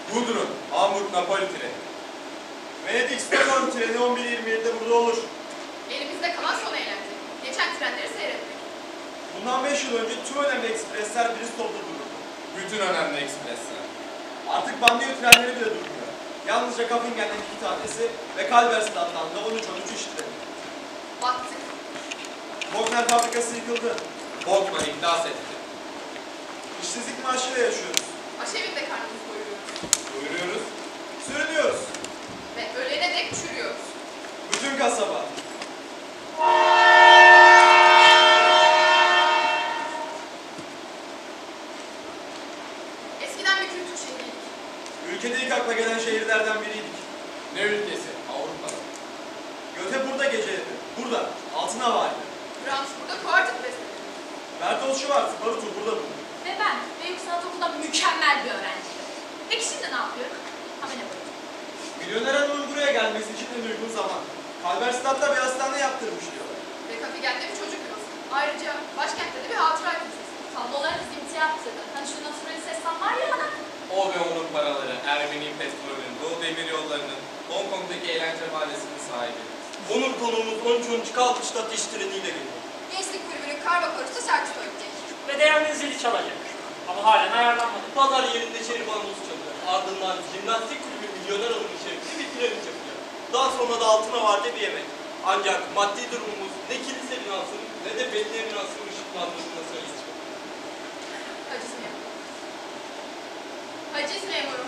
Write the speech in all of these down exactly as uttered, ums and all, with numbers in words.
Budrun, Hamburg-Napoli treni. Venedik-Stockholm treni on bir yirmi yedi'de burada olur. Elimizde kalan son eğlence. Geçen trenleri seyretmek. Bundan beş yıl önce tüm önemli ekspresler Bristol'da dururdu. Bütün önemli ekspresler. Artık banliyö trenleri bile durmuyor. Yalnızca Kappingen'den iki tanesi ve Kalberstad'dan da on üç on üç iş treni. Battık. Bogner fabrikası yıkıldı. Bogman iflas etti. İşsizlik maaşıyla yaşıyoruz. Aşevinde karnımızı doyuruyoruz. Buyuruyoruz. Sürünüyoruz. Ve ölene dek çürüyoruz. Bütün kasaba. Eskiden bir kültür şehriydik. Ülkede ilk akla gelen şehirlerden biriydik. Ne ülkesi? Avrupa'da. Göte burada geceledi. Burada. Altın havaydı. Brahms burada kuartet besledi. Bertolt Schwarz, Barutu burada bulundu. Ve ben Büyük Sanat Okulu'nda mükemmel bir öğrenciyim. Peki şimdi ne yapıyorum? Amele boyutum. Milyoner hanımın buraya gelmesi için en uygun zaman. Kalberstad'da bir hastane yaptırmış diyorlar. Ve Kafigen'de bir çocuk yuvası. Ayrıca başkentte de bir hatıra kilisesi. Tablolarınız imtiyaz yaptırdı. Hani şu naturalist sen var ya bana. O ve onun paraları Ermeni petrolünün, Doğu demir yollarının, Hong Kong'daki eğlence mahallesinin sahibi. Onur konuğumuz on üç on üç Kalkış'ta iş treniyle geliyor. Gençlik kulübünün karma korusu Serkis öğretecek. Ve değerli zili çalacak. Ama halen ayarlanmadı. Pazar yerinde çeri bandosu çalacak. Ardından jimnastik kulübü milyoner olma içerikli bir piramit yapacak. Daha sonra da altına varca bir yemek. Ancak maddi durumumuz ne kilise binasının ne de belediye binasının ışıklandırmasına sayılır. Haciz memuru. Haciz memuru.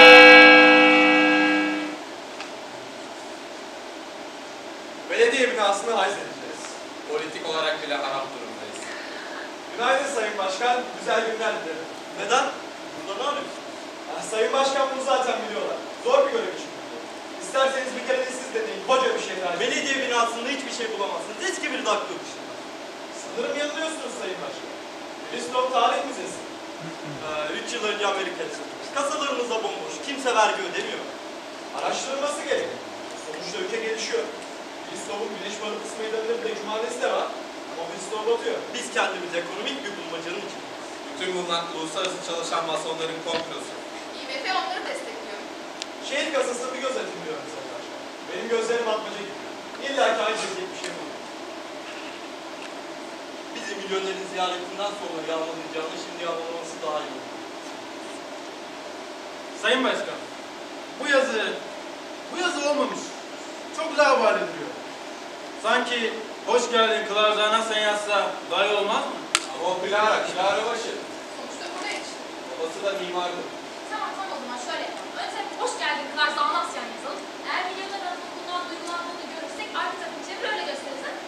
Belediye binasını haiz edeceğiz. Politik olarak bile harap durumdayız. Günaydın Sayın Başkan, güzel günler dilerim. Neden? Burada ne yapıyorsun? Ah, Sayın Başkan bunu zaten biliyorlar. Zor bir görev için. İsterseniz bir kere de siz deneyin, koca bir şehir hali. Belediye binasında hiçbir şey bulamazsınız. Eski bir dakika dışında. Sanırım yanılıyorsunuz Sayın Başkan. Bristol Tarih Müzesi. Ee, üç yıl önce Amerika'ya satılmış. Kasalarımız da bomboş. Kimse vergi ödemiyor. Araştırılması gerek. Sonuçta ülke gelişiyor. Bristol'un güneş balıklısı meydanında bir de cumartesi de var. Ama Bristol batıyor. Biz kendimiz ekonomik bir bulmacanın için. Bütün bunlar uluslararası çalışan masonların komplosu. İ M F onları destekliyor. Şehir kasasına bir göz atayım diyorum Sayın Başkan. Benim gözlerim atmaca gibi. İlla ki aynı şekilde bir şey bulur. Bizi milyonerin ziyaretinden sonra yağmalayacağını şimdi yağmalaması daha iyi olur. Sayın Başkan, bu yazı, bu yazı olmamış. Çok laubali duruyor. Sanki hoş geldin Kılavuzağına sen yazsa daha iyi olmaz mı? Ama o Clara, Clara başı. Sonuçta burada yetişti. Babası da mimardı. Tamam tamam o zaman şöyle yapalım. Önce hoş geldin Kılarsa Anasyan yazalım. Eğer milyoner hanımın bundan duygulandığını görürsek arka tarafı çevir öyle gösteririz. Ha?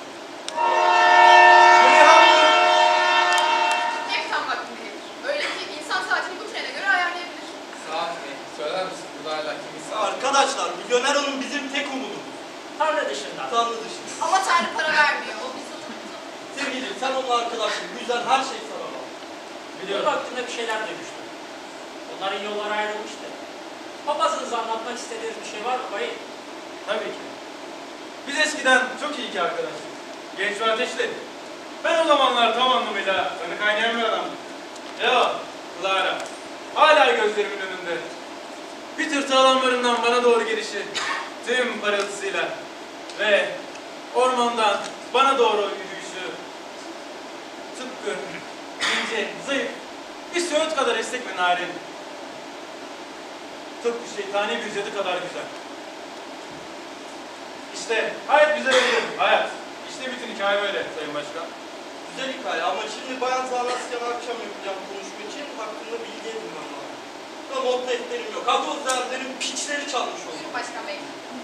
Hep tam vaktinde gelir. Öyle ki insan saatini bu trene göre ayarlayabilir. Saat mi? Söyler misin burada hala kimin saati? Arkadaşlar, milyoner onun bizim tek umudumuz. Tanrı dışında. Tanrı dışında. Ama Tanrı para vermiyor. O biz otururuz. Sevgilim, sen onunla arkadaşsın. Bu yüzden her şey sana bağlı. Biliyorum. Hakkında bir şeyler duymuştum. Onların yolları ayrılmıştı. Papazınıza anlatmak istediğiniz bir şey var mı bayım? Tabii ki. Biz eskiden çok iyi ki arkadaştık. Genç ve ateşli. Ben o zamanlar tam anlamıyla kanı kaynayan bir adamdım. Ya Clara, hala gözlerimin önünde. Bir tır sağlamlarından bana doğru gelişi, tüm parıltısıyla ve ormandan bana doğru yürüyüşü, tıpkı ince, zayıf, bir söğüt kadar esnek ve narin. Tıpkı şeytani bir cadı kadar güzel. İşte hayat güzel olur, hayat. İşte bütün hikaye böyle Sayın Başkan. Güzel hikaye ama şimdi Bayan Zanasyan akşam yapacağım konuşma için hakkında bilgi edinmem lazım. Ama not defterim yok. Agozlarların piçleri çalmış oldu. Başkan Bey.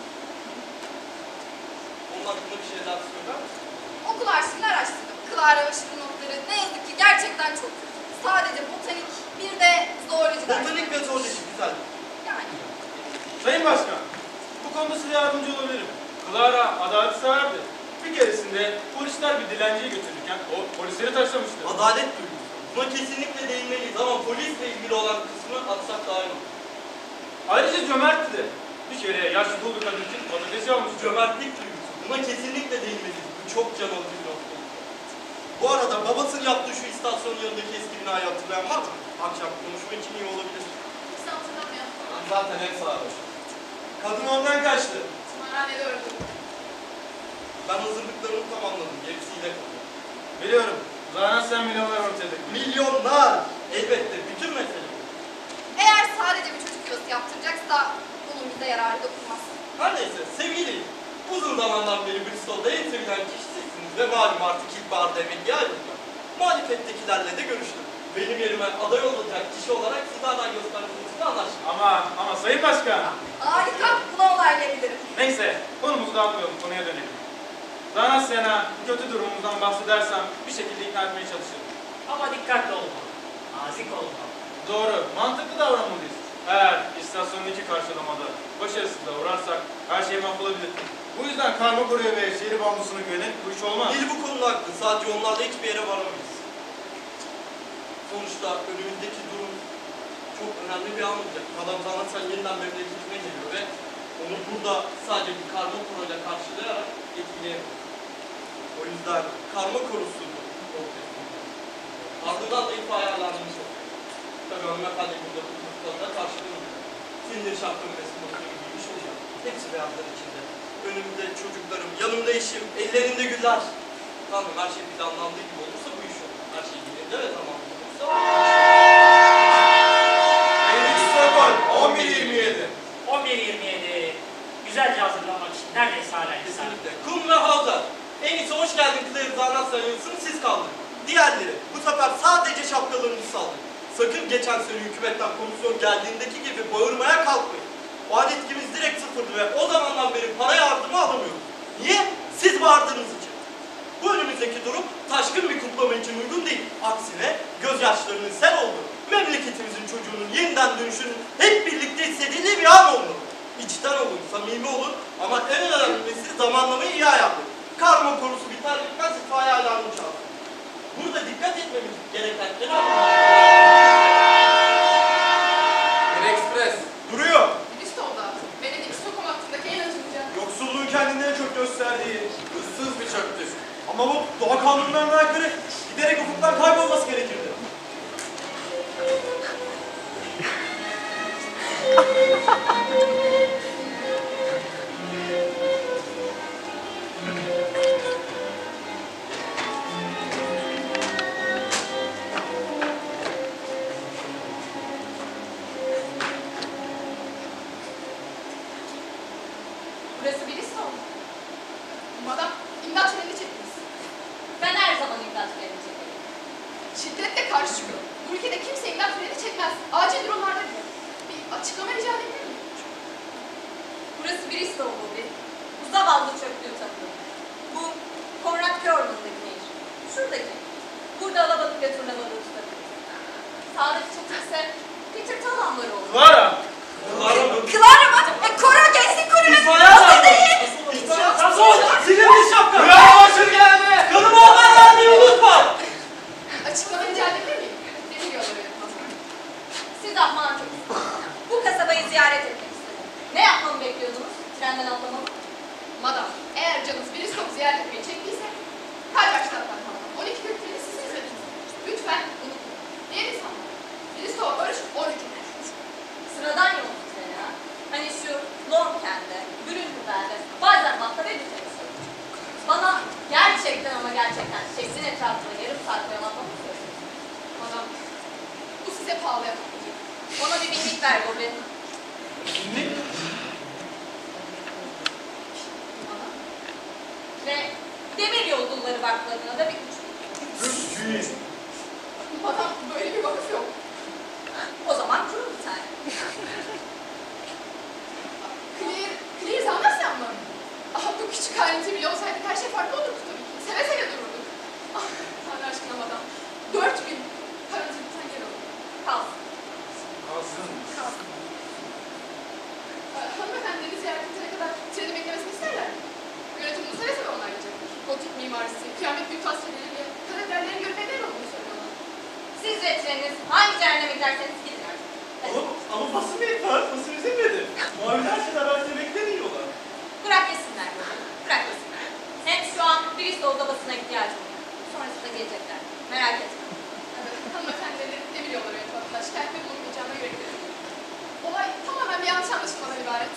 Onun hakkında bir şeyler söyler misin? Okul arşivini araştırdım. Clara Işık'ın notları ne yazık ki gerçekten çok kötü. Sadece botanik, bir de zooloji dersi. Botanik ve zooloji güzel. Yani. Sayın Başkan, bu konuda size yardımcı olabilirim. Clara adalet severdi. Bir keresinde polisler bir dilenciyi götürürken o polisleri taşlamıştı. Adalet duygusu. Buna kesinlikle değinmeliyiz ama polisle ilgili olan kısmı atsak daha iyi olur. Ayrıca cömertti de. Bir kere yaşlı dolu bir kadın için patates almış. Cömertlik duygusu. Buna kesinlikle değinmeliyiz. Bu çok can alıcı bir nokta. Bu arada babasının yaptığı şu istasyonun yanındaki eski binayı hatırlayan var mı? Akşam konuşma için iyi olabilir. Kimse hatırlamıyor. zaten hep sarhoş. Kadın ondan kaçtı. Tımarhanede öldü. Ben hazırlıklarımı tamamladım. Gerisiyle kalıyor. Biliyorum. Zaten sen milyonlar ortaya döküyorsun. Milyonlar! Elbette bütün mesele bu. Eğer sadece bir çocuk yuvası yaptıracaksa bunun bize yararı dokunmaz. Her neyse sevgili, uzun zamandan beri Bristol'da en sevilen kişi sizsiniz ve malum artık ilkbaharda emekliye ayrılacağım. Muhalefettekilerle de görüştüm. Benim yerime aday olacak kişi olarak size aday gösterdiğinizde anlaştık. Ama, ama Sayın Başkan. Harika, buna onaylayabilirim. Neyse, konumuzu dağıtmayalım, konuya dönelim. Zanasya'na kötü durumumuzdan bahsedersem bir şekilde ikna etmeye çalışırım. Ama dikkatli olmalı. Nazik olmalı. Doğru, mantıklı davranmalıyız. Eğer istasyondaki karşılamada başarısızlığa uğrarsak her şey mahvolabilir. Bu yüzden karma koruya ve şehir bandosuna güvenerek bu iş olmaz. Nil bu konuda haklı. Sadece onlarla hiçbir yere varamayız. Sonuçta önümüzdeki durum çok önemli bir an olacak. Adam Zanasya yeniden memleketine geliyor ve onu burada sadece bir karma koroyla karşılayarak etkileyemeyiz. O yüzden karma korusu ortaya koyuyor. Ardından da ifa ayarlandığını söylüyor. Tabii hanımefendi burada bu noktada karşılanıyor. Sindir şapkın ve smokları giymiş olacak. Hepsi beyazlar içinde. Önümde çocuklarım, yanımda eşim, ellerinde güller. Tamam, her şey planlandığı gibi olursa bu iş olur. Her şey yerinde ve tamamlı olursa bu iş olur. on bir yirmi yedi. on bir yirmi yedi. Güzelce hazırlanmak için neredeyse hala insan. Kesinlikle. Kum ve Havzar. En iyisi hoş geldin Claire Zanasya sayılsın, siz kaldın. Diğerleri bu sefer sadece şapkalarını saldı. Sakın geçen sene hükümetten komisyon geldiğindeki gibi bağırmaya kalkmayın. O an etkimiz direkt sıfırdı ve o zamandan beri para yardımı alamıyoruz. Niye? Siz bağırdığınız için. Bu önümüzdeki durum taşkın bir kutlama için uygun değil. Aksine gözyaşlarının sel olduğu, memleketimizin çocuğunun yeniden dönüşünün hep birlikte hissedildiği bir an olmalı. İçten olun, samimi olun ama en önemlisi zamanlamayı iyi ayarlayın. Karma korusu biter bitmez itfaiye alarmı çalsın. Burada dikkat etmemiz gereken en Bir ekspres. Duruyor. Bristol'da, Venedik Stockholm hattındaki en hızlıca. Yoksulluğun kendini en çok gösterdiği. Issız bir çöptür. Ama bu doğa kanunlarına aykırı. Giderek ufuktan kaybolması gerekirdi. Burası Bristol. Madam, imdat töreni çektiniz. Ben her zaman imdat töreni çekerim. Şiddetle karşı çıkıyorum. Bu ülkede kimse imdat töreni çekmez. Acil durumlarda bile. Bir açıklama rica edebilir miyim? Burası Bristol Bobby. Bu zavallı çöplüğü takıyor. Bu Konrad Körman'daki nehir. Şuradaki. Burada alabalık ve turna balığı tutabiliriz. Sağdaki çatı ise Peter Talamları olur. Clara! Clara mı? Clara mı? E, Kora gençlik kulübü. İtfaiye Nasıl alarmı! değil? Gazoz! Silindir şapka! Başır geldi! Kanıma haber vermeyi unutma! Açıklama rica edebilir miyim? Demir yolları yönetmeni. Siz ahman çocuksunuz. Bu kasabayı ziyaret etmek istedim. Ne yapmamı bekliyordunuz? Trenden atlamamı? Madam, eğer canınız Bristol'u ziyaret etmeyi çektiyse kaç baştan kalkalım. on iki kırk treni siz izlediniz. Lütfen unutmayın. Diğer insanlar. Bristol barış on üç. Sıradan yol treni ha. Hani şu Longkent'te, Brünnüsel'de, Weizenbach'ta ve Lüther'de. Bana gerçekten ama gerçekten şehrin etrafında yarım saat boyalanmamı istiyorsunuz. Madam, bu size pahalıya patlayacak. Ona bir binlik ver Bobby. Madam, Ve demir yolculukları vakflarına da bir üç bin. madam böyle bir vakıf yok. O zaman kurun bir tane. Clear, Clear Zanasyan mı? Ah, bu küçük ayrıntı bile olsaydı her şey farklı olurdu tabii ki. Seve seve dururduk. Ah, Tanrı aşkına madam. Dört bin. Paranızı lütfen geri alın. Kalsın. Kalsın. Kalsın. Ee, hanımefendinin ziyaret edene kadar treni beklemesini isterler mi? Yönetim bunu seve seve onaylayacaktır. Gotik mimarisi, kıyamet büyük tasvirleriyle katedrallerin görmeye değer olduğunu söylüyorlar. Siz ve treniniz hangi cehenneme giderseniz gidin artık. Hadi. Ama, ama basın bir var. Basın üzülmedi. Muavinler şeyler verse beklemiyorlar. Bırak yesinler Bobby. Bırak yesinler. Hem şu an Bristol'da basına ihtiyacım var. Sonrasında gelecekler. Merak etme. Evet, hanımefendilerin demir yolları yönetmenler şikayette bulunmayacağına göre gidelim. Olay tamamen bir yanlış anlaşılmadan ibaret.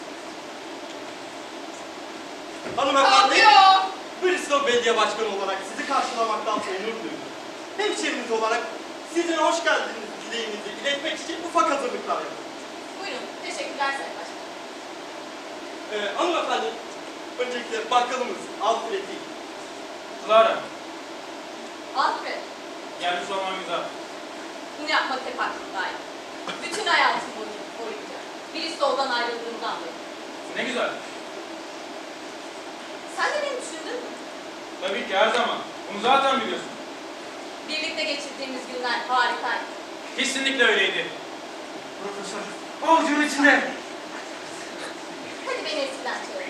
Hanımefendi, Kalkıyor. Bristol Belediye Başkanı olarak sizi karşılamaktan onur duydum. Hemşehriniz olarak sizin hoş geldiniz dileğinizi iletmek için ufak hazırlıklar yapın. Buyurun. Teşekkürler Sayın Başkan. Ee, hanımefendi, öncelikle bakkalımız Alfred'i. Clara, Alfred, gelmiş olman güzel. bunu yapmak hep aklımdaydı. Bütün hayatım boyunca, boyunca Bristol'dan ayrıldığımdan beri. Ne güzel. Sen de beni düşündün mü? Tabii ki her zaman. Bunu zaten biliyorsun. Birlikte geçirdiğimiz günler harikaydı. Kesinlikle öyleydi. Profesör, avucun içinde. Hadi beni eskiden çağırın.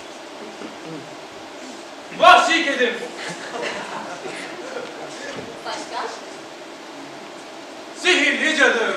Vahşi kedim. Başka? Sihirli cadım.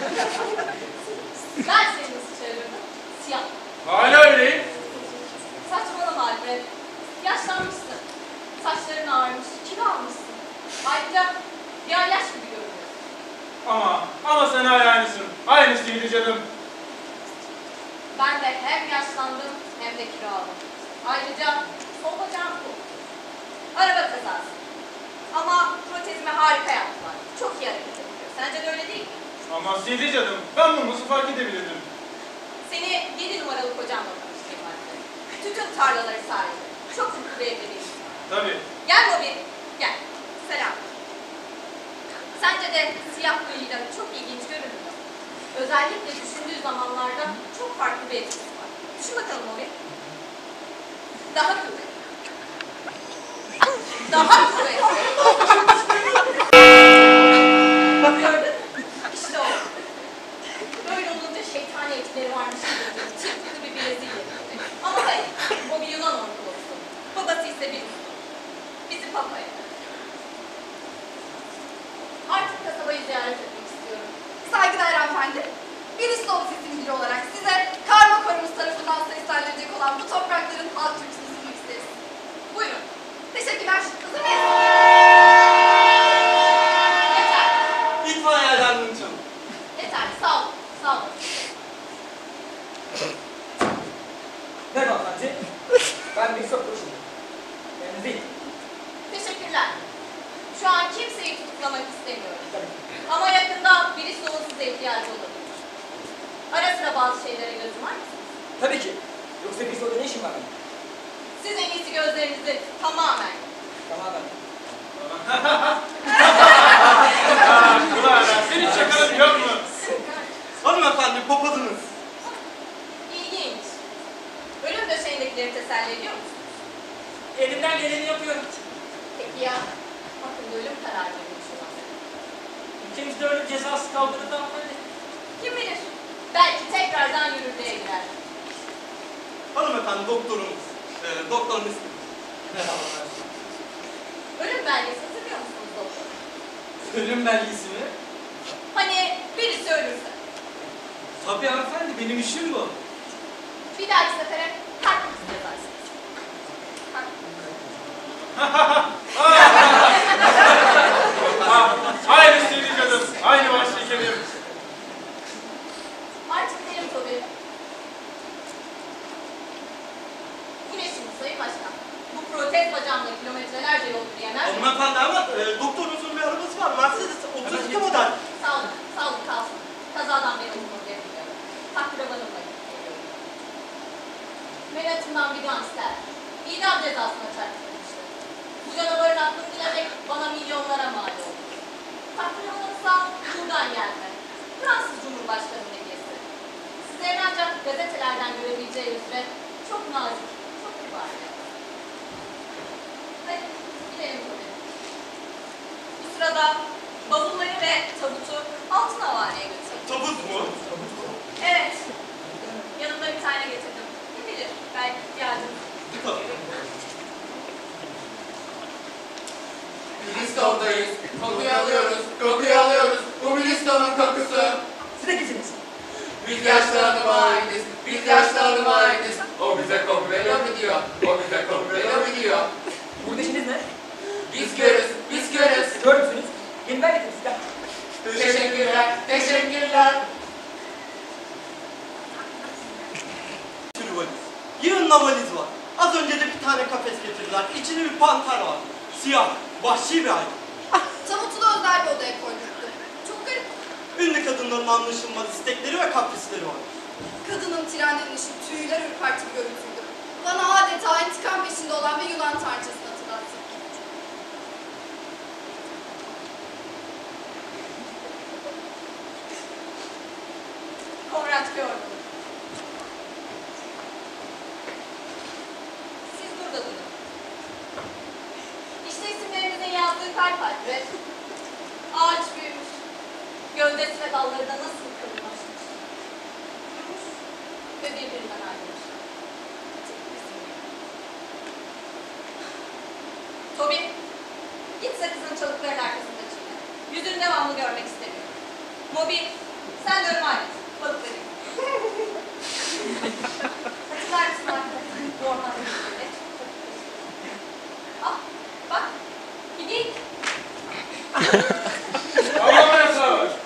Ben seni nasıl çağırırdım? Siyah. Hala öyleyim. Saçmalama Alfred. Yaşlanmışsın. Saçların ağarmış, kilo almışsın. Ayrıca bir ay yaş gibi görünüyorsun. Ama, ama sen hala aynısın. Aynı sihirli cadım. Ben de hem yaşlandım hem de kilo aldım. Ayrıca sol bacağım koptu. Araba kazası. Ama protezime harika yaptılar. Çok iyi hareket ediyor. Sence de öyle değil mi? Ama sihirli cadım, ben bunu nasıl fark edebilirdim? Seni yedi numaralı kocamla tanıştırayım Alfred. Tütün tarlaları sahibi. Çok mutlu bir evli değil. Tabii. Gel Robin, gel. Selam. Sence de siyah bıyığıyla çok ilginç görünüyor. Özellikle düşündüğü zamanlarda çok farklı bir etkisi var. Düşün bakalım Robin. Daha kuvvetli. Daha kuvvetli. Gördün mü? İşte o. Böyle olunca şeytani etkileri varmış gibi çırpıklı bir Brezilya. Ama hayır, o bir Yunan ortodoksi. Babası ise bir bizi papaya. Artık kasabayı ziyaret etmek istiyorum. Saygıdeğer hanımefendi. Bristol sesin biri olarak size karma korumuz tarafından seslendirilecek olan bu toprakların halk türküsünü sunmak isteriz. Buyurun. Teşekkürler. Hazır mıyız? Yeter. İtfaiyelerden çalın. Yeter. Sağ olun. Sağ olun. Merhaba hanımefendi. Ben bir sokuşum. Yani değil. Teşekkürler. Şu an kimseyi tutuklamak istemiyorum. Ama yakında Bristol'un size ihtiyacı olabilir. Ara sıra bazı şeylere göz yumar mısınız? Tabii ki. Yoksa bir soruda ne işim var benim? Siz en iyisi gözlerinizi tamamen Tamamen. Clara, senin şakanın yok mu? Hanımefendi, papazınız. İlginç. Ölüm döşeğindekileri teselli ediyor musunuz? Elimden geleni yapıyorum. Peki ya hakkında ölüm kararı verilmiş olan? Ülkemizde ölüm cezası kaldırıldı hanımefendi. Kim bilir? Belki tekrardan yürürlüğe girer. Hanımefendi, doktorumuz. Ee, doktor Niskin. Merhabalar. Ölüm belgesi hatırlıyor musunuz doktor? Ölüm belgesi mi? Hani birisi ölürse. Tabii hanımefendi, benim işim bu. Bir dahaki sefere kalbinizi yazarsınız. Kalp. Aynı sihirli cadım, aynı vahşi kedim. Artık gidelim tabii. Bu ne şimdi Sayın Başkan? Bu protez bacağımla kilometrelerce yol yürüyemez mi? Hanımefendi ama e, doktorumuzun bir arabası var. Mercedes otuz iki model. Sağ olun, sağ olun kalsın. Kazadan beri umut yapıyorum. Akrabanımla geliyorum. Menatımdan bir gangster. İdam cezasına çarptırmıştı. Bu canavarın aklını bilerek bana milyonlara mal oldu. Akrabanımsa buradan gelme. Fransız Cumhurbaşkanı hediyesi. Sizlerin ancak gazetelerden görebileceği üzere çok nazik, çok kibar. Hadi gidelim tabii. Bu sırada bavulları ve tabutu altın havaneye götürdüm. Tabut mu? Evet. Yanımda bir tane getirdim. Kim bilir? Belki ihtiyacım. Bristol'dayız. Kokuyu alıyoruz. Kokuyu alıyoruz. Bu Bristol'un kokusu. Siz de kimsiniz? Biz yaşlı hanıma aitiz. Biz yaşlı hanıma aitiz. O bize komprelo mu diyor? O bize komprelo mu diyor? Burada işiniz ne? Biz görürüz. Biz görürüz. Gör müsünüz? Yeniden getirdiniz. Gel. Teşekkürler. Teşekkürler. valiz. Yığınla valiz var. Az önce de bir tane kafes getirdiler. İçinde bir panter var. Siyah, vahşi bir hayvan. Tavutulu özel bir odaya koydurttum. Çok garip. Ünlü kadınların anlaşılmaz istekleri ve kaprisleri var. Kadının trenlenişi tüyler ürperti bir görüntüydü. Bana adeta intikam peşinde olan bir Yunan tanrıçasını hatırlattı. Konrad gördüm. Siz burada durun. İşte isimlerinizin yazdığı kalp harfi. Ağaç büyümüş. Gövdesi ve dalları da nasıl kırılmışmış. Yumuş ve birbirinden ayrılmış. Toby, git sakızın çalıkların arkasında çiğne. Yüzünü devamlı görmek istemiyorum. Moby, sen de önüme alet. Balıkları. Hatırlar mısın arkadaşlar? Bu ormanda bir Ah, bak. Bir geyik. Allah'ım yasağı var.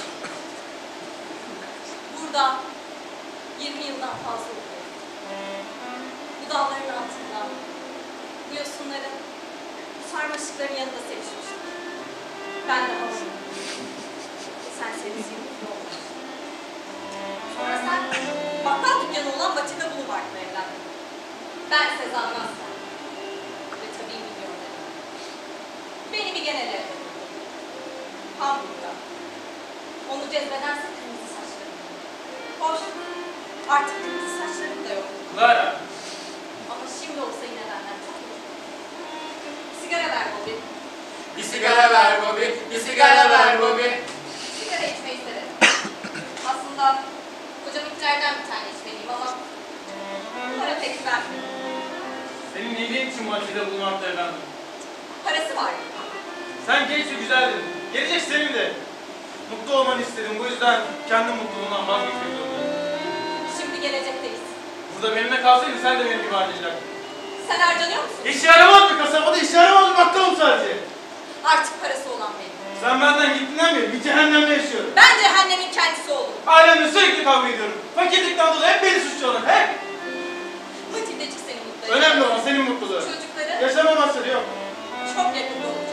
Burada yirmi yıldan fazla oluyor. Bu dağların altında, bu yosunların, bu sarmaşıkların yanında sevişmiştim. Ben de alışım. Sen sevdiğin gibi olmuş. Sonra sen bakkal dükkanı olan Matilda Bulumart'la evlendin. Ben Sezan Nasser. Ve tabii milyoner. Beni bir genel evlendim. Hamburg'da. Onu cezbedense kırmızı saçlarım. Hoş, artık kırmızı saçlarım da yok. Clara. Ama şimdi olsa yine benden çok iyi. Sigara ver Bobby. Bir sigara ver Bobby, bir sigara ver Bobby. Sigara içmeyi severim. Aslında kocam içeriden bir tane içmeliyim ama para pek vermiyor. Senin iyiliğin için Matilda bulmakta evlendim. Parası var. Sen genç ve güzeldin. Gelecek senin de. Mutlu olmanı istedim. Bu yüzden kendi mutluluğundan vazgeçmek zorundayım. Şimdi gelecekteyiz. Burada benimle kalsaydın sen de benim gibi harcayacaktın. Sen harcanıyor musun? İş yaramaz bir kasabada iş yaramaz bir bakkalım sadece. Artık parası olan benim. Sen benden gittiğinden beri bir cehennemde yaşıyorum. Ben cehennemin kendisi oldum. Ailemle sürekli kavga ediyorum. Fakirlikten dolayı hep beni suçluyorlar. Hep. Matildacık seni mutlu ediyor. Önemli olan senin mutluluğun. Çocukları Yaşama masrafı yok. çok yakında olacak.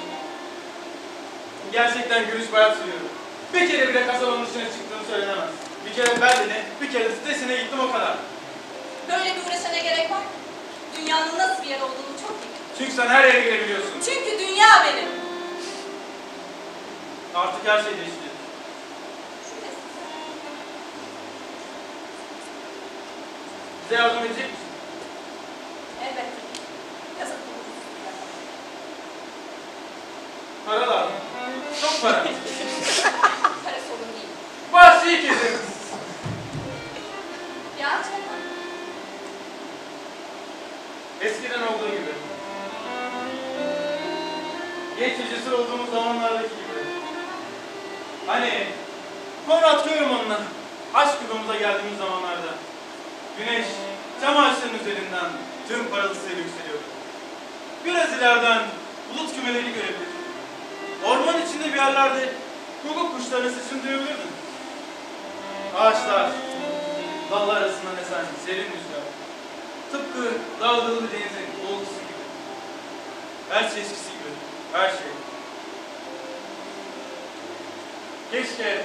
Gerçekten gülüş bayat sürüyorum. Bir kere bile kasabanın dışına çıktığım söylenemez. Bir kere Berlin'e, bir kere sitesine gittim o kadar. Böyle bir uğraşa ne gerek var? Dünyanın nasıl bir yer olduğunu çok iyi. Çünkü sen her yere girebiliyorsun. Çünkü dünya benim. Artık her şey değişti. Bize yardım edecek misin? Elbette. Yazık. Para lazım. Çok para. Para sorun değil. Vahşi kesin. Ya canım. Eskiden olduğu gibi. Genç ve cesur olduğumuz zamanlardaki gibi. Hani Konrad Köyrman'la aşk yolumuza geldiğimiz zamanlarda güneş cam ağaçların üzerinden tüm parıltısıyla yükseliyordu. Biraz ileriden bulut kümeleri görebilir. Orman içinde bir yerlerde guguk kuşlarını sesini duyabilirdin. Ağaçlar, dallar arasından esen serin rüzgar. Tıpkı dalgalı bir denizin boğultusu gibi. Her şey eskisi gibi, her şey. Keşke,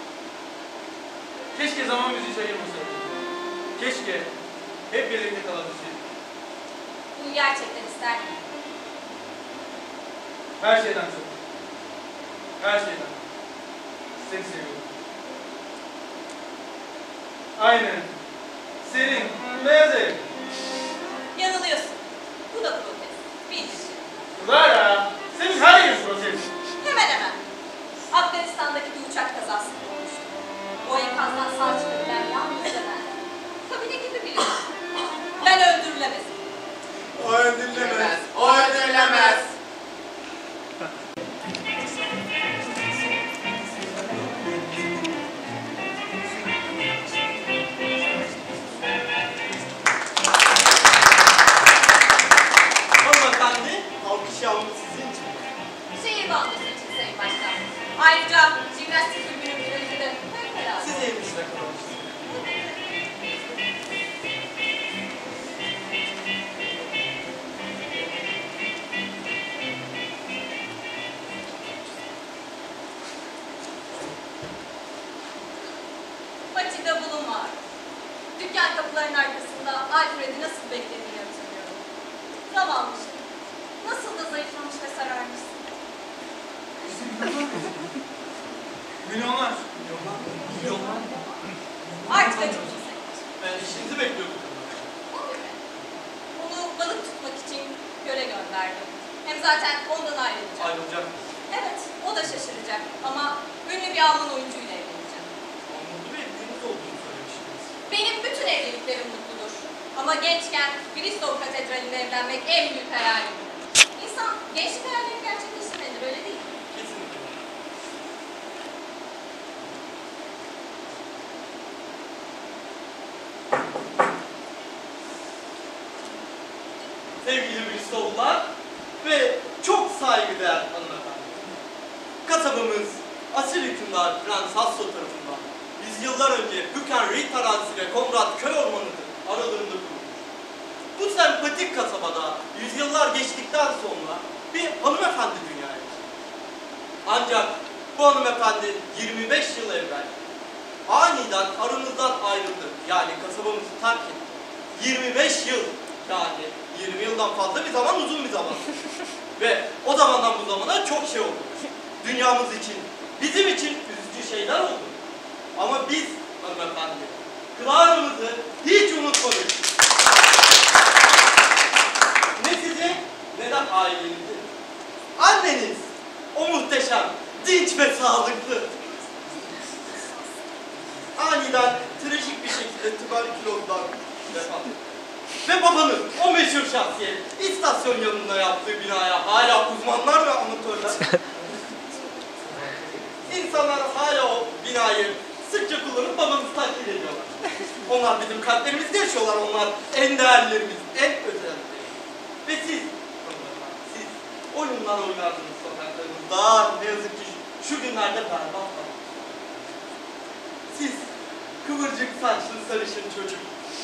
keşke zaman bizi hiç ayırmasaydı. Keşke hep birlikte kalabilseydik. Bunu gerçekten isterdim. Her şeyden çok. Her şeyden. Seni seviyorum. Aynen. Senin, beyaz ev. Yanılıyorsun. Bu da protest. Bir işi. Clara, senin her yerin protest. Hemen hemen. Afganistan'daki bir uçak kazasında olmuştu. O enkazdan sağ çıkabilen yalnızca ben. Tabii ne gibi biri. Ben öldürülemedim. O öldürülemez, o öldürülemez. Hanımefendi, alkış yağmuru sizin için. Şehir bandosu için Sayın Başkan. Ayrıca jimnastik kulübünün müdürü de fevkalade. Siz evimizde kalmışsınız. Patide Bulun var. Dükkan kapılarının arkasında Alfred'i nasıl beklediğini hatırlıyorum. Zavallıcık. Nasıl da zayıflamış ve sararmışsın. Milyonlar. Milyonlar. Artık acımsın sen. Ben işinizi bekliyordum. O gibi. Onu balık tutmak için göle gönderdim. Hem zaten ondan ayrılacak. Ayrılacak. Evet, o da şaşıracak. Ama ünlü bir Alman oyuncuyla evleneceğim. Ama mutlu bir evliliğiniz olduğunu söylemiştiniz. Benim bütün evliliklerim mutludur. Ama gençken Bristol Katedrali'nde evlenmek en büyük hayalim. İnsan gençlik hayallerini gerçekleştirmelidir, öyle değil mi? Kesinlikle. Sevgili Bristol'lar ve çok saygıdeğer hanımefendi. Kasabamız asil hükümdar Prens Hasso tarafından yüzyıllar önce Hüken arazisi ve Konrad köy ormanıdır aralarında kurulmuş. Bu sempatik kasabada yüzyıllar geçtikten sonra bir hanımefendi dünyaya geldi. Ancak bu hanımefendi yirmi beş yıl evvel aniden aramızdan ayrıldı. Yani kasabamızı terk etti. yirmi beş yıl, yani yirmi yıldan fazla bir zaman, uzun bir zaman. Ve o zamandan bu zamana çok şey oldu. Dünyamız için, bizim için üzücü şeyler oldu. Ama biz hanımefendi, Clara'mızı hiç unutmadık. Ne sizi ne de ailenizi. Anneniz o muhteşem, dinç ve sağlıklı. Aniden trajik bir şekilde tüberkülozdan vefat etti. Ve babanın o meşhur şahsiyet istasyon yanında yaptığı binaya hala uzmanlar ve amatörler. İnsanlar hala o binayı sıkça kullanıp babamızı takdir ediyorlar. Onlar bizim kalplerimizde yaşıyorlar, onlar en değerlerimiz, en özelliklerimiz. Ve siz, siz oyunlar oynardınız sokaklarınızda, ne yazık ki şu günlerde berbat var. Siz kıvırcık saçlı sarışın çocuk,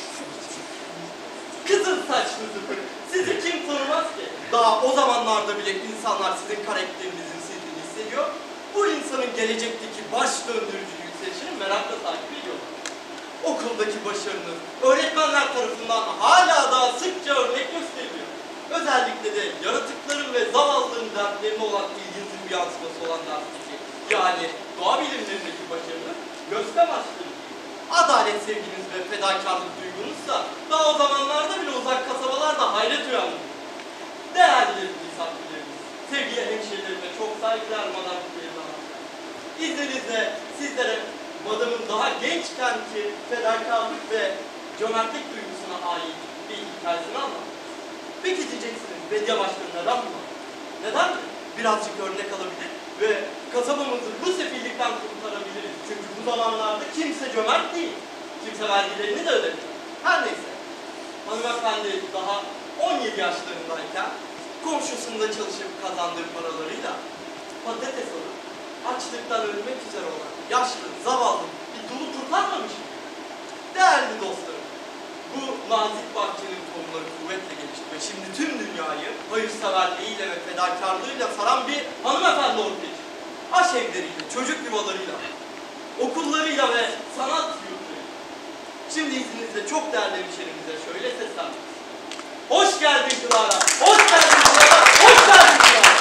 kızıl saçlı zıpır, sizi kim tanımaz ki? Daha o zamanlarda bile insanlar sizin karakterinizin sildiğini hissediyor. Bu insanın gelecekteki baş döndürücü yükselişini merakla takip ediyorlar. Okuldaki başarınız, öğretmenler tarafından hala daha sıkça örnek gösteriliyor. Özellikle de yaratıkların ve zavallının dertlerine olan ilginç bir yansıması olan dersteki, yani doğa bilimlerindeki başarınız göster başlıyor. Adalet sevginiz ve fedakarlık duygunuzsa daha o zamanlarda bile uzak kasabalarda hayret uyandırıyor. Değerli misafirlerimiz, sevgili hemşehrilerime çok saygılar Madame Clermont. İzninizle sizlere Madam'ın daha gençken ki fedakarlık ve cömertlik duygusuna ait bir hikayesini anlatayım. Peki diyeceksiniz, belediye başkanı neden bu? Neden mi? Birazcık örnek alabilir ve kasabamızı bu sefillikten kurtarabiliriz. Çünkü bu zamanlarda kimse cömert değil. Kimse vergilerini de ödemiyor. Her neyse. Hanımefendi daha on yedi yaşlarındayken komşusunda çalışıp kazandığı paralarıyla patates alıp açlıktan ölmek üzere olan yaşlı, zavallı bir dulu kurtarmamış. Değerli dostlarım, bu nazik bahçenin tohumları kuvvetle gelişti ve şimdi tüm dünyayı hayırseverliğiyle ve fedakarlığıyla saran bir hanımefendi ortaya çıktı. Aş evleriyle, çocuk yuvalarıyla, okullarıyla ve sanat yurtlarıyla. Şimdi izninizle çok değerli hemşehrimize şöyle seslenmek. Hoş geldin Clara, hoş geldin Clara, hoş geldin Clara.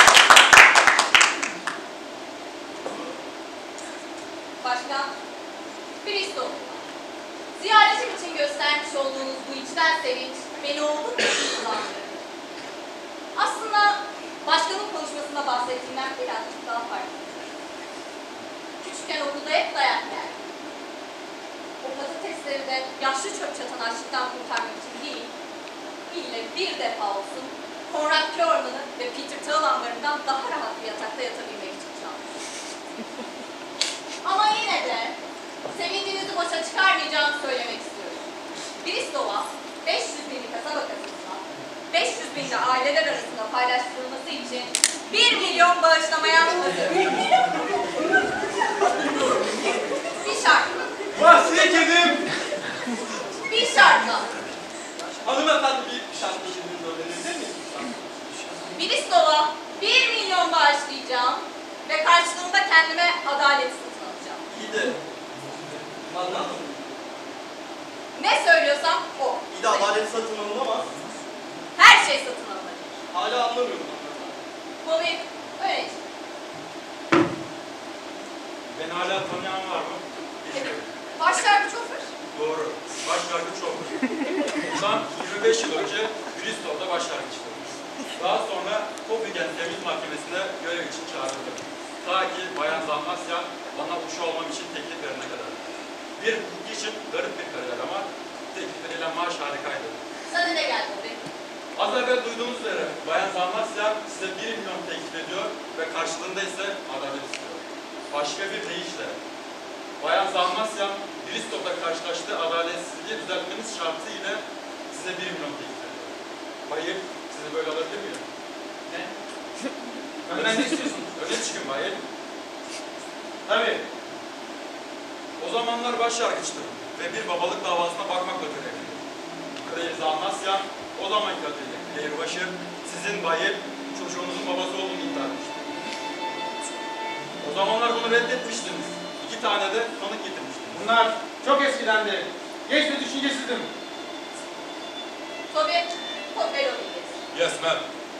Başkan, Bristol. Ziyaretim için göstermiş olduğunuz bu içten sevinç beni oldukça duygulandırdı. Aslında başkanın konuşmasında bahsettiğinden birazcık daha farklı. Küçükken okulda hep dayak yerdim. O patatesleri de yaşlı çöp çatan açlıktan kurtarmak için değil, ille bir defa olsun Konrad Körman'ı ve Peter Tağlanlarından daha rahat bir yatakta yatabilmek için çaldım. Ama yine de sevincinizi boşa çıkarmayacağımı söylemek istiyorum. Bristol'a beş yüz binli kasaba kasasına, beş yüz binli aileler arasında paylaştırılması için bir milyon bağışlamaya hazırım. Bir şartla. Vasiye kedim. Bir şartla. Hanımefendi bir şartla şimdi öğrenebilir miyiz? Bristol'a bir milyon bağışlayacağım ve karşılığında kendime adalet satın alacağım. İyi de Anlamadım. Ne söylüyorsam o. İyi de adalet satın alınamaz. Her şey satın alınır. Hala anlamıyorum hanımefendi. Bobby, öyle işte. Beni hala tanıyan var mı? Başlar bir şoför. Doğru. Başlangıç olmuş. Bundan yirmi beş yıl önce Bristol'da başlangıçtı. Daha sonra Kofigen Temiz Mahkemesi'ne görev için çağrıldı. Ta ki Bayan Zalmasya bana uşu olmam için teklif verene kadar. Bir hukukçu için garip bir kariyer ama teklif verilen maaş harikaydı. Sana ne geldi Bobby? Az evvel duyduğunuz üzere Bayan Zalmasya size bir milyon teklif ediyor ve karşılığında ise adalet istiyor. Başka bir deyişle Bayan Zalmasya Bristol'da karşılaştığı adaletsizliği düzeltmeniz şartı ile size bir milyon teklif ediyor. Bayım, sizi böyle alabilir miyim? Ne? Önden ne istiyorsunuz? Öne çıkın bayım. Tabii. O zamanlar başyargıçtım ve bir babalık davasına bakmakla görevliydim. Kraliçe Zalmasya o zamanki adıyla Claire sizin bayım çocuğunuzun babası olduğunu iddia etmişti. O zamanlar bunu reddetmiştiniz. İki tane de tanık getirmiştiniz. Bunlar çok eskidendi. Geç ve düşüncesizdim. Toby, Toby Bobby getir. Yes ma'am.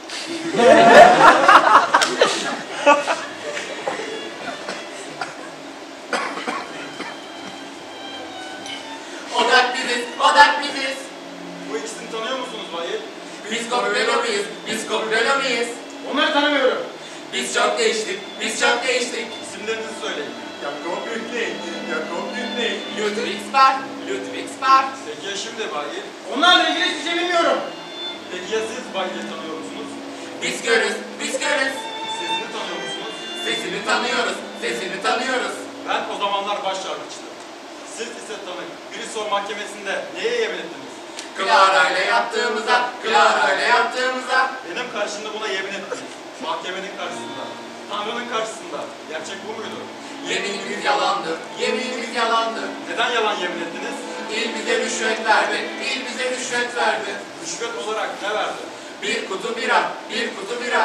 Odak biziz, odak biziz. Bu ikisini tanıyor musunuz bayım? Biz Copperello muyuz? Biz Copperello muyuz? Onları tanımıyorum. Biz çok değiştik, biz çok değiştik. İsimlerinizi söyleyin. Jakob Hütney, Jakob Hütney. Ludwig Spar, Ludwig Spar. Peki ya şimdi bayım? Onlarla ilgili hiçbir şey bilmiyorum. Peki ya siz bayıyı tanıyor musunuz? Biz görüz, biz görüz. Sesini tanıyor musunuz? Sesini tanıyoruz, sesini tanıyoruz. Ben o zamanlar başyargıçtım. Siz ise tanık. Bristol Mahkemesi'nde neye yemin ettiniz? Clara ile yaptığımıza, Clara ile yaptığımıza. Benim karşımda buna yemin ettiniz. Mahkemenin karşısında. Tanrı'nın karşısında. Gerçek bu muydu? Yeminimiz yalandı, yeminimiz yalandı. Neden yalan yemin ettiniz? İl bize rüşvet verdi, il bize rüşvet verdi. Rüşvet olarak ne verdi? Bir kutu bira, bir kutu bira.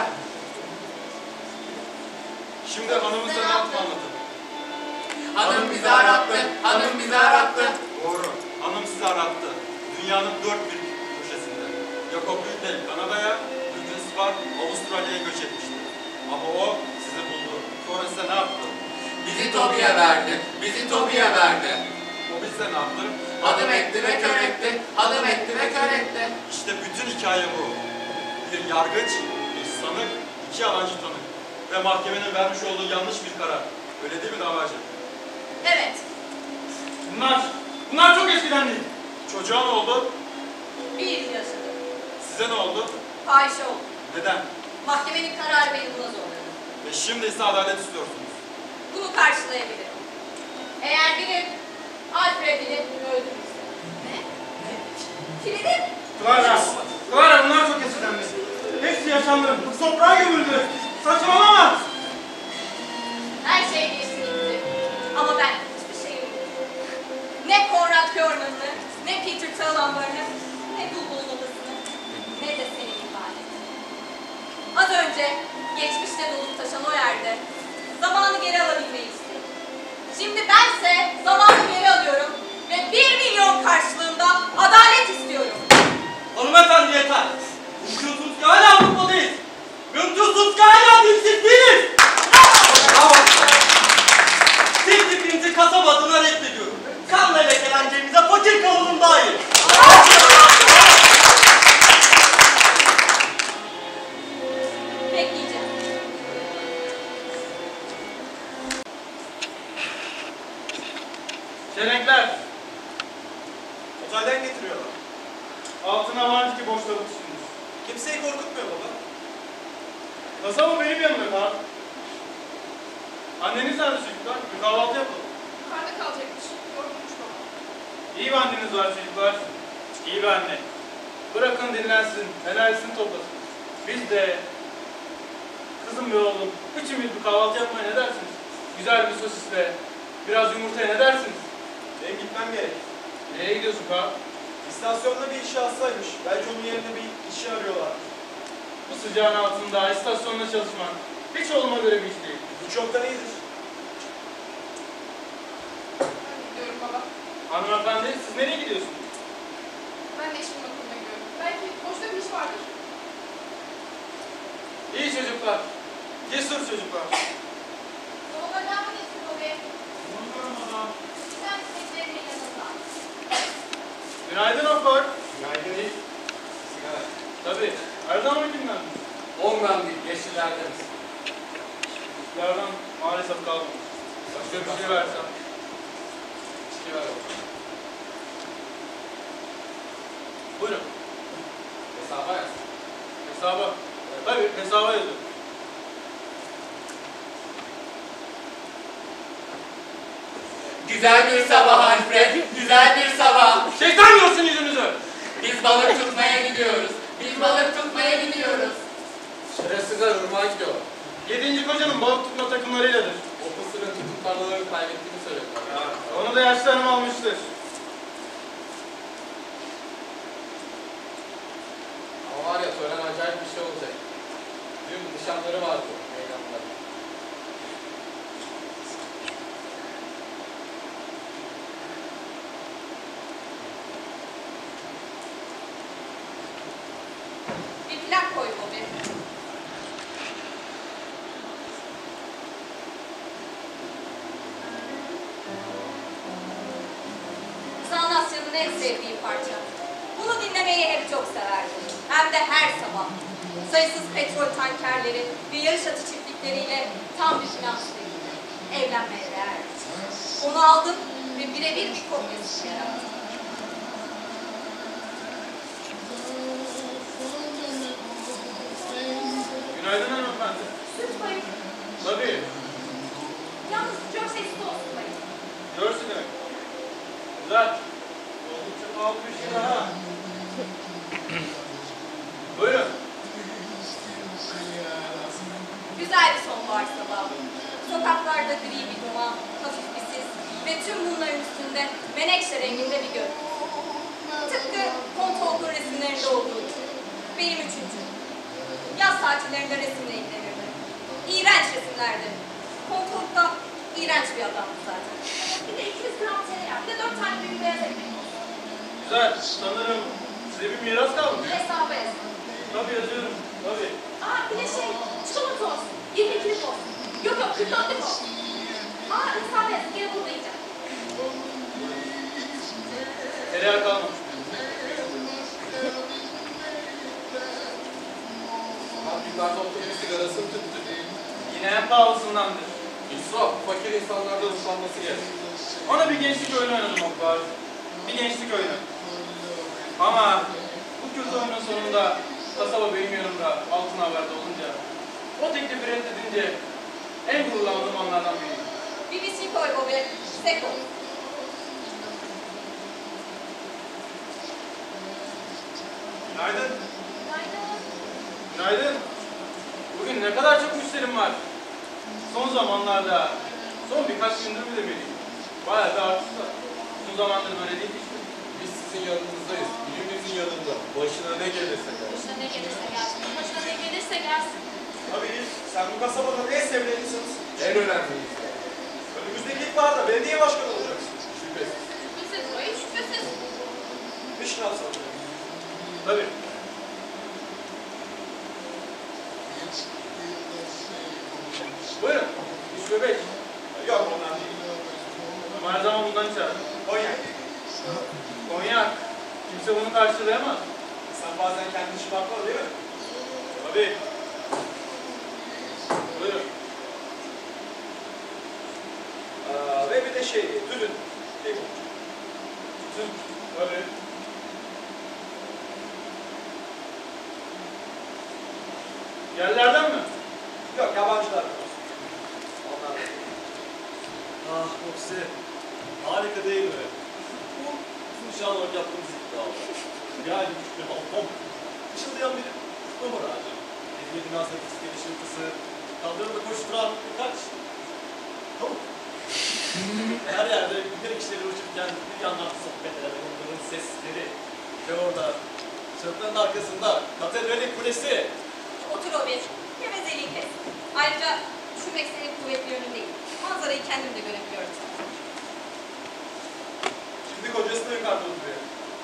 Şimdi hanımın size ne yaptığını anlatın. Hanım bizi arattı, hanım bizi arattı. Doğru. Hanım sizi arattı. Dünyanın dört bir köşesinde. Jakob Hütney Kanada'ya, Ludwig Spar Avustralya'ya göç etmişti. Ama o sizi buldu. Sonra size ne yaptı? Bizi Toby'ye verdi, bizi Toby'ye verdi. O bizde ne yaptı? Adım etti ve kör etti, adım etti ve kör etti. İşte bütün hikaye bu. Bir yargıç, bir sanık, iki yalancı tanık. Ve mahkemenin vermiş olduğu yanlış bir karar. Öyle değil mi davacı? Evet. Bunlar, bunlar çok eskiden değil. Çocuğa ne oldu? Bir yıl yaşadım. Size ne oldu? Fahişe oldum. Neden? Mahkemenin kararı beni buna zorladı. Ve şimdi ise adalet istiyorsunuz. Bunu karşılayabilirim. Eğer biri Alfred'i öldürürse. Ne? Kilidi? Clara, Clara bunlar çok eskiden değil. Hepsi yaşandı. Toprağa gömüldü. Saçmalama. Her şey geçti gitti. Ama ben hiçbir şey unutmadım. Ne Konrad Körman'ı, ne Peter Talamlar'ı, ne Bulbul'un odasını, ne de senin ibadetini. Az önce geçmişte dolup taşan o yerde zamanı geri alabilmeyi istiyorum. Şimdi bense zamanı geri alıyorum ve bir milyon karşılığında adalet istiyorum. Hanımefendi yeter. Unutuyorsunuz ki hala Avrupa'dayız. Ve unutuyorsunuz ki hala dilsiz değiliz. Bravo. Teklifinizi kasaba adına reddediyorum. Kanla lekeleneceğimize fakir kalalım daha iyi. Bekleyeceğim. Çelenkler. Otelden getiriyorlar. Altına var ki borçları tutsunuz. Kimseyi korkutmuyor baba. Kasaba benim yanımda kal. Anneniz nerede çocuklar? Bir kahvaltı yapalım. Yukarıda kalacakmış. Yorgunmuş baba. İyi bir anneniz var çocuklar. İyi bir anne. Bırakın dinlensin, enerjisini toplasın. Biz de kızım ve oğlum üçümüz bir kahvaltı yapmaya ne dersiniz? Güzel bir sosisle, biraz yumurtaya ne dersiniz? Benim gitmem gerek. Nereye gidiyorsun Kaan? İstasyonda bir işi hastaymış. Belki onun yerine bir işi arıyorlar. Bu sıcağın altında istasyonda çalışman hiç olma göre bir iş değil. Bu çoktan iyidir. Ben gidiyorum baba. misiniz çocuklar? Dolmadan mı geçsin Bobby? Unutuyorum adam. Sen çiçeklerini yanında. Günaydın Affar. Günaydın ilk. Sigara. Tabii. Her zamankinden. Ondan değil, yeşillerdeniz. Yardan maalesef kalmamış. Başka bir şey versem. İçki ver bakalım. Buyurun. Hesaba yaz. Hesaba. Tabii hesaba yazıyorum. Güzel bir sabah Alfred, güzel bir sabah. Şeytan görsün yüzünüzü. Biz balık tutmaya gidiyoruz. Biz balık tutmaya gidiyoruz. Şerefsizler ırmağa gidiyor. Yedinci kocanın balık tutma takımlarıyladır. O fısırın tutum tarlalarını kaybettiğini söylediler. Onu da yaşlı hanım almıştır. Ama var ya tören acayip bir şey olacak. Dün nişanları vardı meydanda. Bir plak koy Bobby. Zanasya'nın en sevdiği parça. Bunu dinlemeyi hep çok severdim. Hem de her sabah. Sayısız petrol tankerleri ve yarış atı çiftlikleriyle tam bir finansçıydı. Evlenmeye değer. Onu aldım ve birebir bir kopyasını yarattım. Günaydın hanımefendi. Süt koyun. Tabii. Yalnız çok sessiz olsun bayım. Görsün demek. Güzel. Oldukça pahalı bir şey daha. Buyurun. Güzel bir sonbahar sabahı. Sokaklarda gri bir duman, hafif bir sis ve tüm bunların üstünde menekşe renginde bir gök. Tıpkı Montauban resimlerinde olduğu gibi. Benim üçüncü. Yaz tatillerinde resimle ilgilenirdim. İğrenç resimlerdi. Montauban da iğrenç bir adamdı zaten. Bir de iki yüz gram tereyağı, bir de dört tane büyük beyaz ekmek olsun. Güzel. Sanırım size bir miras kalmış. Hesaba yazın. Tabii yazıyorum. Tabii. Aa bir de şey, çikolata olsun. yirmi ikilik olsun. Yok yok, kırk dörtlük olsun. Aa hesaba yazın, gene burada yiyeceğim. Tereyağı kalmamış. Lan yukarıda oturup sigarasını tüttü. Yine en pahalısındandır. İsraf, fakir insanlardan usanması gerek. Ona bir gençlik oyunu oynadım Oklar. Bir gençlik oyunu. Ama bu kötü oyunun sonunda kasaba benim yanımda altın haberde olunca o teklifi reddedince en gururlandığım anlardan biriydi. Bir bisküvi koy Bobby. Seko. Günaydın. Günaydın. Günaydın. Bugün ne kadar çok müşterim var. Son zamanlarda, son birkaç gündür mü demeliyim. Bayağı bir artış var. Uzun zamandır böyle değil işte. Biz sizin yanınızdayız. Birimizin yanında. Başına ne gelirse gelsin. Başına ne gelirse gelsin. Başına ne gelirse gelsin. Tabii İlk, sen bu kasabada en sevilen insansın. En önemlisi. Önümüzdeki ilkbaharda belediye başkanı olacaksın. Şüphesiz. Şüphesiz burayı şüphesiz. Bir şınav sana. Tabii. Buyurun. Üç ve beş. Yok ondan değil. Ama her zaman bundan içerdim. Konyak. Konyak. Kimse bunu karşılayamaz. Sen bazen kendini şımartma değil mi? Tabii. Buyurun. Aa, ve bir de şey, tütün. Değil mi? Tütün. Tabii. Yerlerden mi? Yok, yabancılar olsun. Onlar da. Ah Foxy, harika değil mi? Bu bizim şu an olarak yaptığımız iddialar. Yani bir Allah'ım, ışıldayan bir numara ağacı. Ezme dünyasındaki iskelet ışıltısı, kaldırımda koşturan birkaç tavuk. Her yerde güzel kişileri uçurken bir yandan sohbet eden onların sesleri ve orada çırpların arkasında katedralin kulesi. Otur o bir. Gevezeliği kes. Ayrıca düşünmek senin kuvvetli yönün değil. Manzarayı kendim de görebiliyorum. Şimdi kocasını yukarıda oturuyor.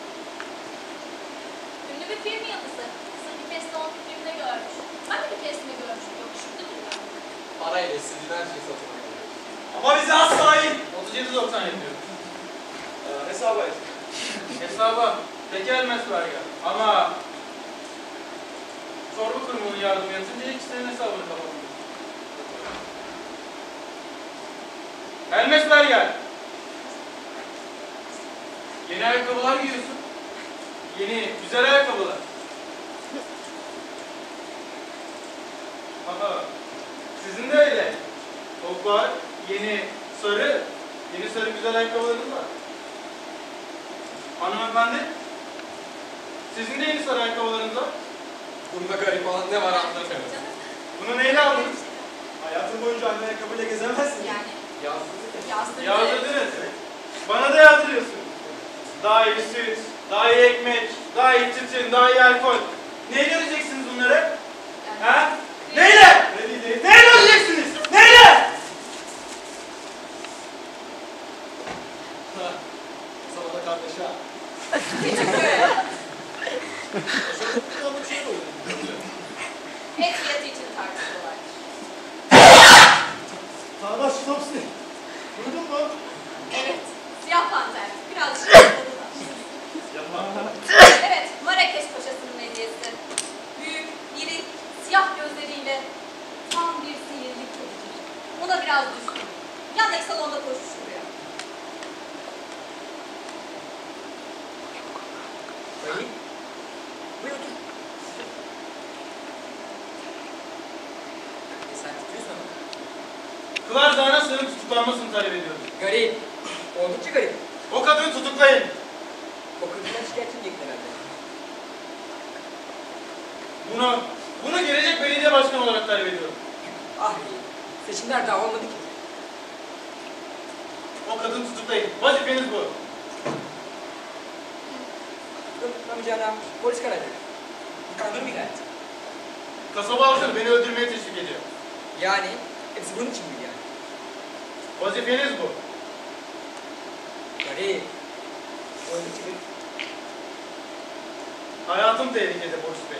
Ünlü bir film yıldızı. Kızın bir kez de onun filmde görmüş. Ben de bir keresinde görmüştüm. Yakışıklı bir Parayla istediğin her şeyi satın alabiliyorsun. Ama bize asla in. otuz yedi doksan yapıyor. Ee, hesaba et. Hesaba tekelmez var ya. Ama çorba kurumunun yardımı yatınca ikisinin hesabını kapatıyor. Elmes ver gel. Yeni ayakkabılar giyiyorsun. Yeni güzel ayakkabılar. Aha. Sizin de öyle. Toplar, yeni sarı, yeni sarı güzel ayakkabılarınız var. Hanımefendi, sizin de yeni sarı ayakkabılarınız var. Bunda garip olan ne var anlatamıyorum. Bunu neyle aldınız? Hayatın boyunca aynı ayakkabıyla gezemezsin. Yani Yazdırdık. yazdırdı. Yağdırdınız. Bana da yağdırıyorsunuz. Daha iyi süt, daha iyi ekmek, daha iyi tütün, daha iyi alkol. Neyle ödeyeceksiniz bunları? Ha? Neyle? Ne diyeyim? Neyle ödeyeceksiniz? Neyle? Sana da kardeş ha. Şöyle bir şey koydum. Et fiyatı için tartışıyorlar. Çağdaş Topsi. Duydun mu? Evet, siyah panter. Birazcık yakaladılar. Yapma. Evet, Marrakeş Paşası'nın hediyesi. Büyük, iri, siyah gözleriyle tam bir sihirli kedidir. Ona biraz düştüm. Yandaki salonda koşuşturuyor. Dayı, buyur otur. E sen tutuyorsun ama. Kılar Zanası'nın tutuklanmasını talep ediyoruz. Garip. Oldukça garip. O kadını tutuklayın. O kadından şikayetçi mi herhalde? Bunu, bunu gelecek belediye başkanı olarak talep ediyorum. Ah iyi. Seçimler daha olmadı ki. O kadını tutuklayın. Vazifeniz bu. Tutamayacağına polis karar verir. Yıkandırır mı gayet? Kasaba halkı beni öldürmeye teşvik ediyor. Yani hepsi bunun için mi yani? Vazifeniz bu. Garip. Oldukça garip. Hayatım tehlikede Boris Bey.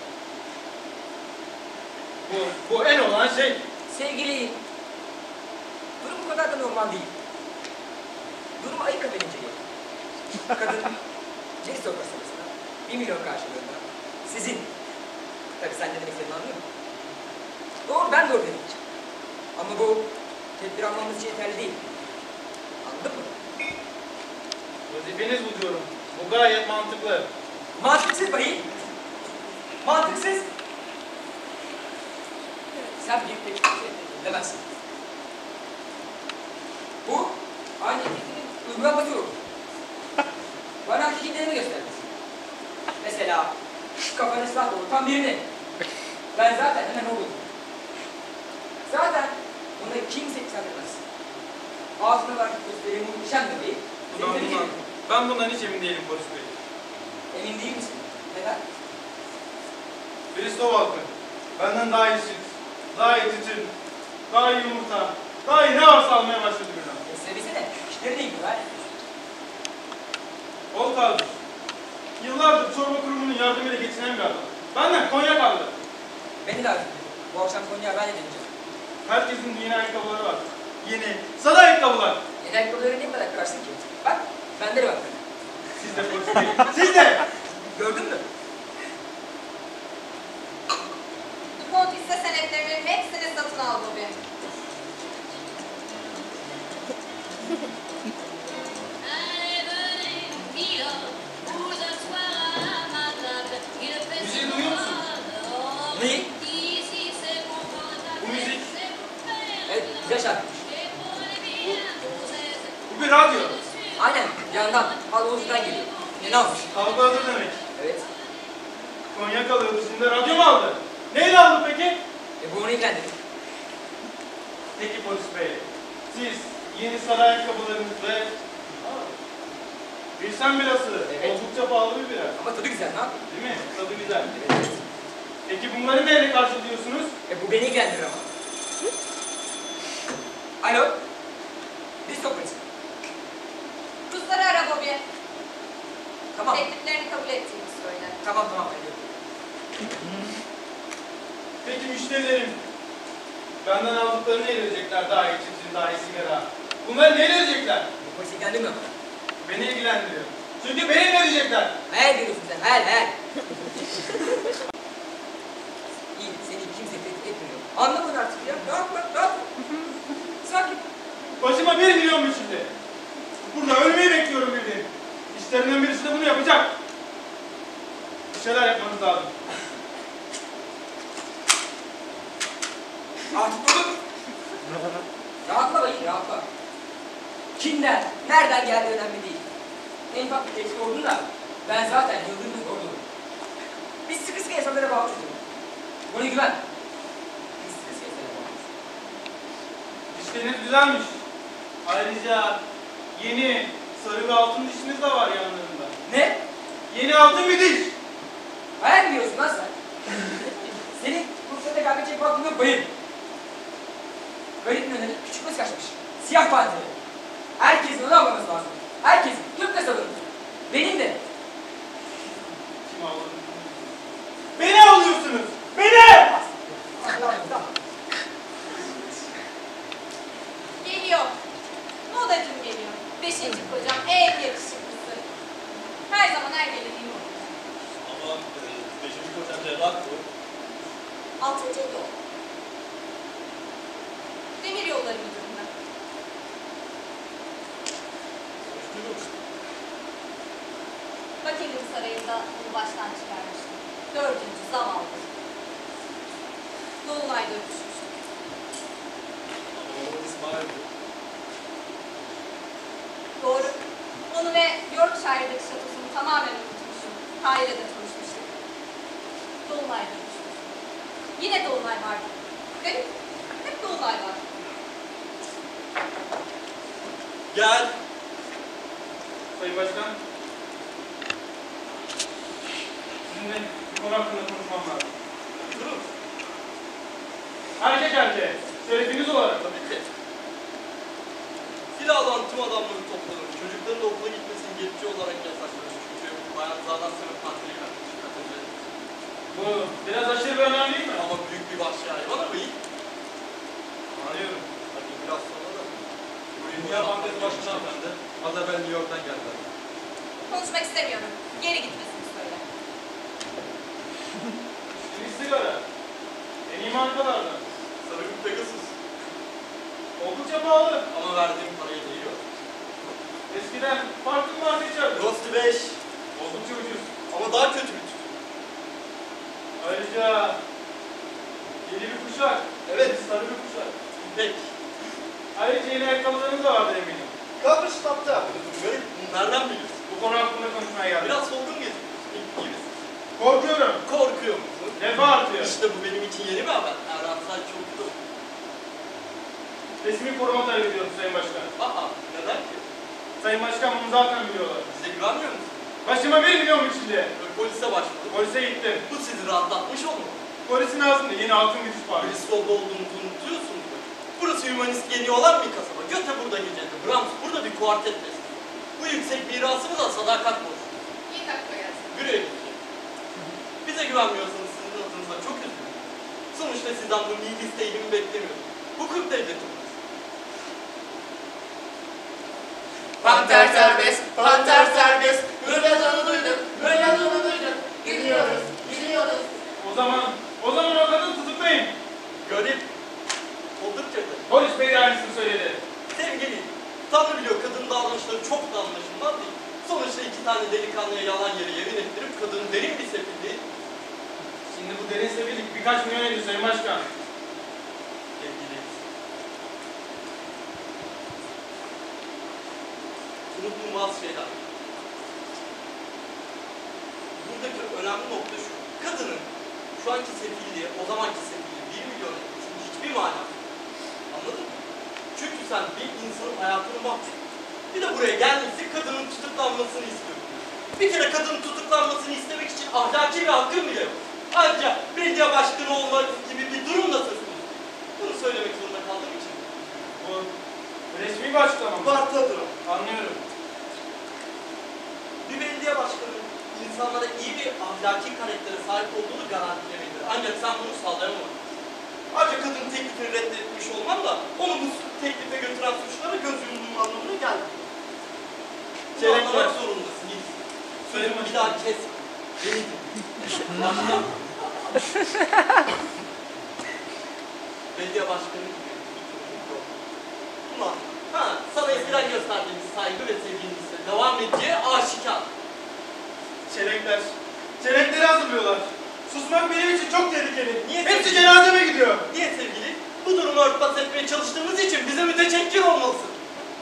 Bu, bu en olan şey. Sevgili, durum bu kadar da normal değil. Durum ayık edince kadın Jackson kasabasına bir milyon karşılığında sizin, tabii sen ne demek istediğini anlıyor musun? Doğru, ben doğru demek. Ama bu tedbir almamız için yeterli değil. Anladın mı? Vazifeniz bu diyorum. Bu gayet mantıklı. Mantıksız bayım. Mantıksız. Sen bir pek demezsin. Bu aynı fikrin uygulanması yok. Bana fikirlerimi göstermez. Mesela kafanı silah doğrultan birini. Ben zaten hemen oldum. Zaten ona kimse yükseltemez. Ağzına var göstereyim muhteşem bebeği. Bundan, bundan, ben bundan hiç emin değilim Boris Bey. Emin değil misin? Neden? Bristol halkı benden daha iyi süt, daha iyi tütün, daha iyi yumurta, daha iyi ne varsa almaya başladı birden. E, söylesene. İşleri de ilgili var. Ol kardeş. Yıllardır çorba kurumunun yardımıyla geçinen bir adam. Benden Konya kaldı. Beni davet edin. Bu akşam Konya'ya ben de deneyeceğim. Herkesin yeni ayakkabıları var. Yeni, sarı ayakkabılar. Yeni ayakkabıları ne kadar kırarsın ki? Bak, bende de var. Siz de Boris Bey, siz de! Gördün mü? Dupont hisse senetlerinin hepsini satın al Bobby. Müziği duyuyor musun? Neyi? Bu müzik, Evet, güzel şarkıymış. bu bir radyo. Aynen, yandan. Havuzdan geliyor. Yeni almış. Kavga hazır demek. Evet. Konya kalıyordu, şimdi radyo mu aldı? Neyle aldı peki? E bu onu ilgilendirir. Peki Boris Bey, siz yeni sarı ayakkabılarınız ve bilsem birası, Evet. oldukça pahalı bir bira. Ama tadı güzel, ne yapayım? Değil mi? Tadı güzel. Evet. Peki bunları neyle karşılıyorsunuz? E bu beni ilgilendirir ama. Alo? Biz Sokrates. Rusları ara Bobby. Tamam. Tekliflerini kabul ettiğini söyle. Tamam tamam. Hadi. Peki müşterilerim, Benden aldıklarını neyle ödeyecekler? Daha iyi çiftçi, daha iyi sigara. Bunları neyle ödeyecekler? Bu polisi ilgilendirmiyor mu? Beni ilgilendiriyor. Çünkü beni ne ödeyecekler? Hayal görüyorsun sen, hayal, hayal. İyi, seni kimse tehdit etmiyor. Anlamadın artık ya. Rahat bırak, rahat. Sakin. Başıma bir milyon biçildi. Burada ölmeyi bekliyorum bildiğin. İşlerinden birisi de bunu yapacak. Bir şeyler yapmamız lazım. Artık durun. Rahatla bayım, rahatla. Kimden, nereden geldiği önemli değil. En ufak bir tehdit olduğunda ben zaten yıldırımın ordum. Biz sıkı sıkı insanlara bağlı tutuyoruz. Buna güven. Biz sıkı sıkı insanlara bağlıyız. Dişleriniz güzelmiş. Ayrıca yeni sarı ve altın dişiniz de var yanlarında. Ne? Yeni altın bir diş. Hayal biliyorsun lan sen. Senin kursada kaybedecek vaktin yok bayım. Garip Mönen'in küçük kız kaçmış. Siyah panteri. Herkesin onu almaması lazım. Herkesin. Türk kasabının. Benim de. Kim avladı? Beni avlıyorsunuz. Beni! Geliyor. Modacım geliyor. Beşinci kocam en yakışıklısı. Her zaman her gelediğim olur. Ama e, beşinci kocam cerrah bu. Altıncıydı o. Demir yolları müdüründen. Duymamıştım. Buckingham Sarayı'nda onu baştan çıkarmıştım. Dördüncü zavallı. Dolunay'da öpüşmüştük. Ama o İsmail'di. Doğru. Onu ve Yorkshire'daki şatosunu tamamen unutmuşum. Kahire'de tanışmıştık. Dolunay'da öpüşmüştük. Yine Dolunay vardı. Garip. Hep Dolunay var. Gel. Sayın Başkan. Sizinle bir konu hakkında konuşmam lazım. Durun. Erkek erkeğe, şerefiniz olarak. Tabii ki. Silahlan tüm adamları topladım. Çocukların da okula gitmesini geçici olarak yasakladım. Çünkü bayan zaten sınıf tatili vermiş. Bu biraz aşırı bir önem değil mi? Ama büyük bir vahşi hayvan ama iyi. Anlıyorum. Hadi biraz sonra da. Bu Dünya Bankası Başkanı hanımefendi. Az evvel New York'tan geldiler. Konuşmak istemiyorum. Geri gitmesini söyle. Bir sigara. En iyi markalardan. Sarı bir Pegasus. Oldukça pahalı. Ama verdiğim paraya değiyor. Eskiden farklı bir marka içerdi. Rosti beş. Oldukça ucuz. Ama daha kötü bir tütün. Ayrıca yeni bir kuşak. Evet. Sarı bir kuşak. Pek. Ayrıca yeni ayakkabılarınız da vardır eminim. Kapış tapta. Garip. Nereden biliyorsun? Bu konu hakkında konuşmaya geldim. Biraz solgun geziyorsun. İyi misin? Korkuyorum. Korkuyor musun? Refah artıyor. İşte bu benim için yeni bir haber. Erhansel çok güzel. Resmi koruma talep ediyorum Sayın Başkan. Aa, neden ki? Sayın Başkan bunu zaten biliyorlar. Bize güvenmiyor musun? Başıma bir milyon biçildi. Polise başvurdum. Polise gittim. Bu sizi rahatlatmış olmalı. Polisin ağzında yeni altın bir diş var. Bristol'da olduğunuzu unutuyorsunuz mu? Burası hümanist geniği olan bir kasaba. Göte burada gecede. Brahms burada bir kuartet besliyor. Bu yüksek mirasımıza sadakat borcu. İyi dakika gelsin. Güle güle. Bize güvenmiyorsanız sizin adınıza çok üzgünüm. Sonuçta sizden bu nihilist eğilimi beklemiyordum. Hukuk devleti burası. Panter serbest, panter serbest. Hırladığını duyduk, hırladığını duyduk. Gidiyoruz, gidiyoruz. O zaman, o zaman o kadın tutuklayın. Garip. Oldukça da. Polis bey de aynısını söyledi. Sevgili, Tanrı biliyor kadının davranışları çok da anlaşılmaz değil. Sonuçta iki tane delikanlıya yalan yere yemin ettirip kadının derin bir sefilliği. Şimdi bu derin seviyelik birkaç milyon ediyor Sayın Başkan. Sevgili. Unutulmaz şeyler. Buradaki önemli nokta şu. Kadının şu anki sefilliği, o zamanki sefilliği bir milyon etmesinin hiçbir manası yok. Anladın mı? Çünkü sen bir insanın hayatını mahvettin. Bir de buraya gelmişsin kadının tutuklanmasını istiyorsun. Bir kere kadının tutuklanmasını istemek için ahlaki bir hakkın bile yok. Ayrıca belediye başkanı olmak gibi bir durum da söz konusu. Bunu söylemek zorunda kaldığım için. Bu resmi bir açıklama mı? Vartadır o. Anlıyorum. Bir belediye başkanı insanlara iyi bir ahlaki karaktere sahip olduğunu garantilemelidir. Ancak sen bunu sağlayamazsın. Ancak kadın teklifini reddetmiş olmam da onu bu teklife götüren suçlara göz yumduğum anlamına geldi. Bunu Çelenk anlamak var. zorundasın. Yiğit. Sözümü bir daha kes. Beni dinle. Belediye başkanı gibi. Ulan, ha, sana eskiden gösterdiğimiz saygı ve sevgimizle devam edeceği aşikar. Çelenkler. Çelenkleri hazırlıyorlar. Susmak benim için çok tehlikeli. Niye Hepsi sevgili? cenazeme gidiyor. Niye sevgili? Bu durumu örtbas etmeye çalıştığımız için bize müteşekkir olmalısın.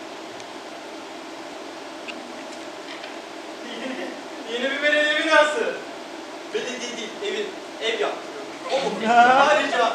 Yeni, yeni bir belediye binası. Belediye değil, evin, ev yaptırıyorum. O mu? Ayrıca,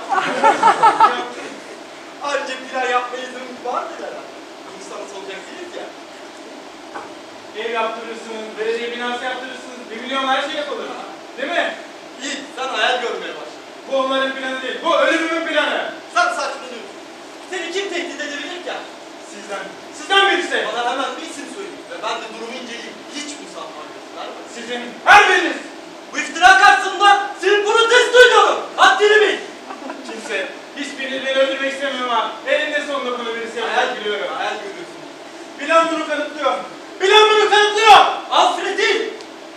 ayrıca plan yapma izin vardır herhalde. İnsanı olacak değiliz ya. Ev yaptırırsınız, belediye binası yaptırırsınız. Bir milyon her şey yapılır. Değil mi? Yiğit, sen hayal görmeye başladın. Bu onların planı değil. Bu ölümümün planı. Sen saçmalıyorsun. Seni kim tehdit edebilir ki? Sizden. Sizden birisi. Bana hemen bir isim söyleyin ve ben de durumu inceleyeyim. Hiç müsamaha göstermez. Sizin her biriniz. Bu iftira karşısında senin protesto ediyorum. Haddini bil. Kimse hiçbirini beni öldürmek istemiyor ama elinde sonunda bunu birisi Hayal yapmak biliyorum. Hayal görüyorsun. Plan bunu kanıtlıyor. Plan bunu kanıtlıyor. Alfred değil.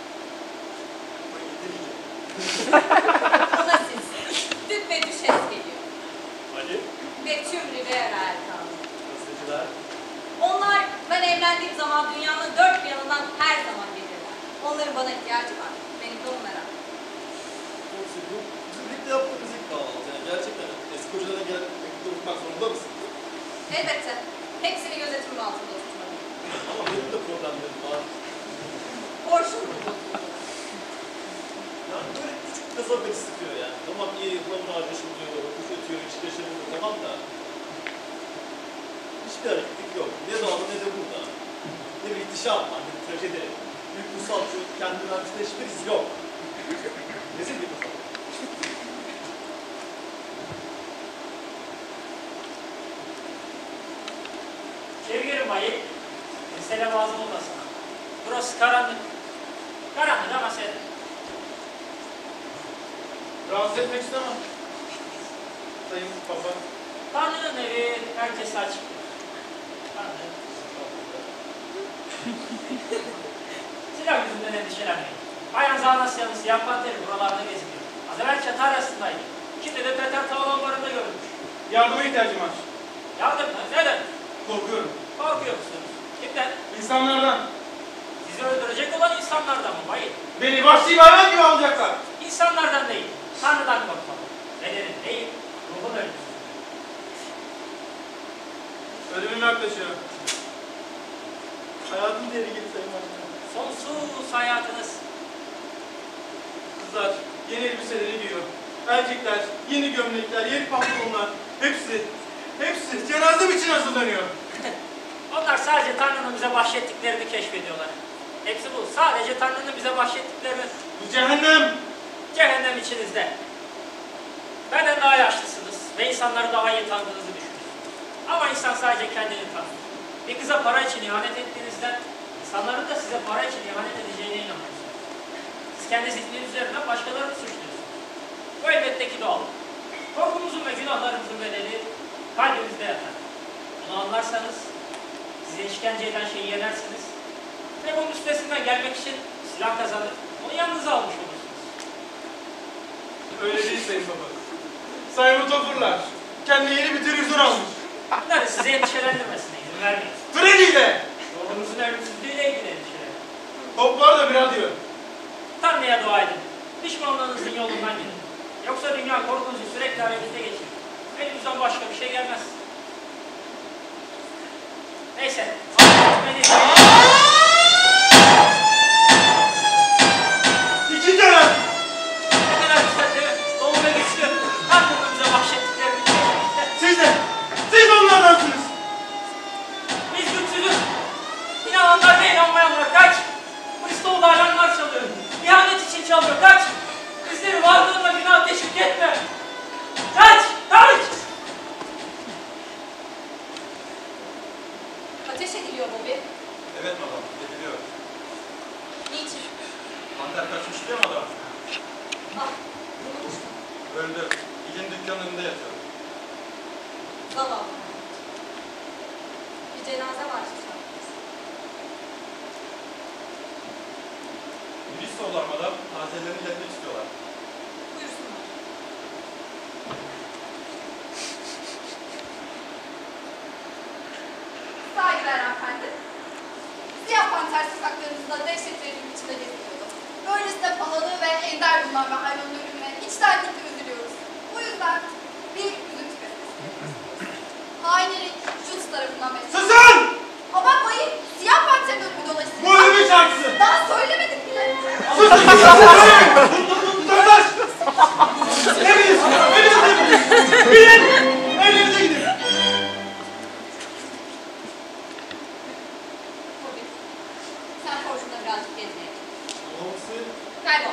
Buna siz. Dük ve düşes geliyor. Ali, Ve tüm Rivera Erkanı. gazeteciler, Onlar ben evlendiğim zaman dünyanın dört bir yanından her zaman gelirler. Onların bana ihtiyacı var. Benim de onlara. Foxy, bu bizim birlikte yaptığımız ilk kahvaltı. Yani gerçekten eski kocalarına gelip birlikte unutmak zorunda mısın? Elbette. Hepsini gözetimim altında tutmalıyım. Ama benim de problemlerim var. Borçlu mu? Yani böyle küçük bir kasaba beni sıkıyor yani. Tamam iyi, ıhlamur ağacı şuruluyor, kuş ötüyor, içi yaşanıyor, tamam da. Hiçbir hareketlik yok. Ne doğada ne de burada. Ne bir ihtişam var, ne bir trajedi. Büyük kutsal şu kendi mühendisliğinde hiçbir iz yok. Rezil bir kasaba. Sevgilim ayı, mesele lazım olmasın. Burası karanlık. Karanlık ama serin. Rahatsız etmek istemem. Sayın Baba. Tanrı'nın evi herkese açık. Tanrı. Silah yüzünden endişelenmeyin. Bayan Zanasya'nın siyah panteri buralarda geziniyor. Az evvel çatı arasındaydı. Şimdi de Peter Tavalonlarında görülmüş. Yardıma ihtiyacım var. Yardım mı? Neden? Korkuyorum. Korkuyor musunuz? Kimden? İnsanlardan. Sizi öldürecek olan insanlardan mı bayım? Beni vahşi bir hayvan gibi alacaklar. İnsanlardan değil, Tanrı'dan korkmalı. Bedenin değil, ruhun ölümsüz. Ölümüm yaklaşıyor. Hayatın tehlikeli Sayın Başkanım. Sonsuz hayatınız. Kızlar yeni elbiseleri giyiyor. Erkekler yeni gömlekler, yeni pantolonlar. Hepsi, hepsi cenazem için hazırlanıyor. Onlar sadece Tanrı'nın bize bahşettiklerini keşfediyorlar. Hepsi bu. Sadece Tanrı'nın bize bahşettiklerini. Bu cehennem. Cehennem içinizde. Benden daha yaşlısınız ve insanları daha iyi tanıdığınızı düşünüyorsunuz. Ama insan sadece kendini tanır. Bir kıza para için ihanet ettiğinizden, insanların da size para için ihanet edeceğine inanıyorsunuz. Siz kendi zihniniz üzerinden başkalarını suçluyorsunuz. Bu elbette ki doğal. Korkumuzun ve günahlarımızın bedeli kalbimizde yatar. Bunu anlarsanız, size işkence eden şeyi yenersiniz ve bunun üstesinden gelmek için silah kazanır, onu yanınıza almış olursunuz. Öyle değil Sayın Baba. Simon Topper'lar kendine yeni bir televizyon almış. Bunları size endişelendirmesine izin vermeyin. Freddy ile. Ruhunuzun ölümsüzlüğüyle ilgili endişelerin. Toplar da bir radyo. Tanrı'ya dua edin. Pişmanlığınızın yolundan gidin. Yoksa dünya korkunuzu sürekli harekete geçirir. Elimizden başka bir şey gelmez. Neyse. Beni İki dönem. ne kadar güzel değil mi? Dolu ve güçlü. Tanrı'nın bize bahşettiklerini keşfette. Siz de, siz de onlardansınız. Biz güçsüzüz. İnananlar ve inanmayanlar kaç. Bristol'da alarmlar çalıyor. İhanet için çalıyor. Kaç. Bizleri varlığına günah teşvik etme. Kaç. Kaç. Ateş ediliyor Bobby. Bristol olmadan tazelerini iletmek istiyorlar. Buyursunlar. Saygılar hanımefendi. Siyah panter sokaklarımızda dehşet verici biçimde geziliyordu. Böylesine pahalı ve ender bulunan ve hayvanın ölümüne içtenlikle üzülüyoruz. Bu yüzden bir üzüntü gazetesi. Hainlerin Jules tarafından mesul. Susun! Ama bakmayın, siyah panterin ölümü dolayısıyla... Bu ölümün şarkısı! Daha söylemedik bile. Susun! Durdaş! Eviniz! Evinize gidin! Bilin! Evinize gidin! Tabii. Sen Forşun'da birazcık gezmeye git. Olsun. Kaybol.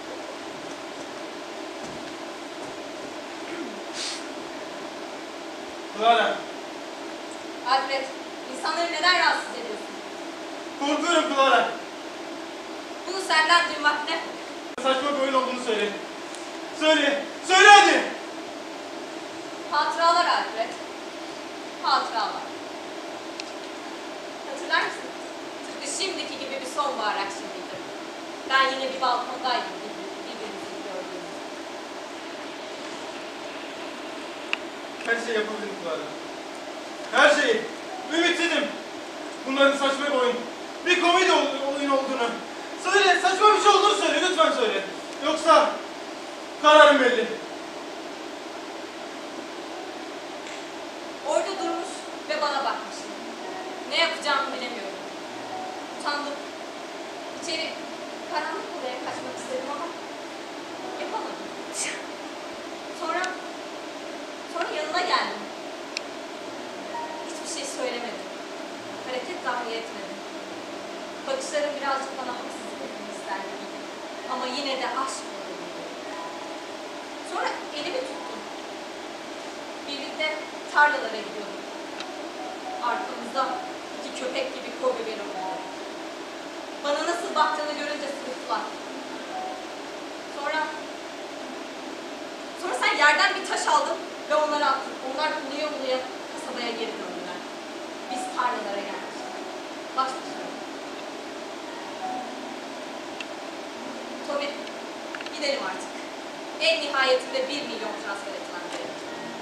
Clara, Alfred, insanları neden rahatsız ediyorsun? korkuyorum Clara. Bunu senden duymak ne? Saçma bir oyun olduğunu söyle. Söyle, söyle hadi. Hatıralar Alfred. Hatıralar. Hatırlar mısın? Tıpkı şimdiki gibi bir sonbahar akşamıydı. Ben yine bir balkondaydım birbirimizi gördüğümüz. Her şey yapabilirim Clara. Her şeyi. Ümitsizim. Bunların saçma bir oyun. Bir komedi oyun olduğunu. Söyle, saçma bir şey olduğunu söyle. Lütfen söyle. Yoksa kararım belli. Orada durmuş ve bana bakmıştı. Ne yapacağımı bilemiyorum. Utandım. İçeri karanlık odaya kaçmak istedim ama yapamadım. Sonra, sonra yanına geldim. Hiçbir şey söylemedim. Hareket dahi etmedim. Bakışları birazcık bana haksızlık etmek isterdi. Ama yine de aşk oldu. Sonra elimi tuttum. Birlikte tarlalara gidiyorduk. Arkamızda iki köpek gibi koyu bir oldu. Bana nasıl baktığını görünce sırıttılar. Sonra, sonra sen yerden bir taş aldın ve onları attın. Onlar uluya uluya kasabaya geri döndüler. Biz tarlalara gelmiştik. Baş başa. Toby, gidelim artık. En nihayetinde bir milyon transfer etmem gerek.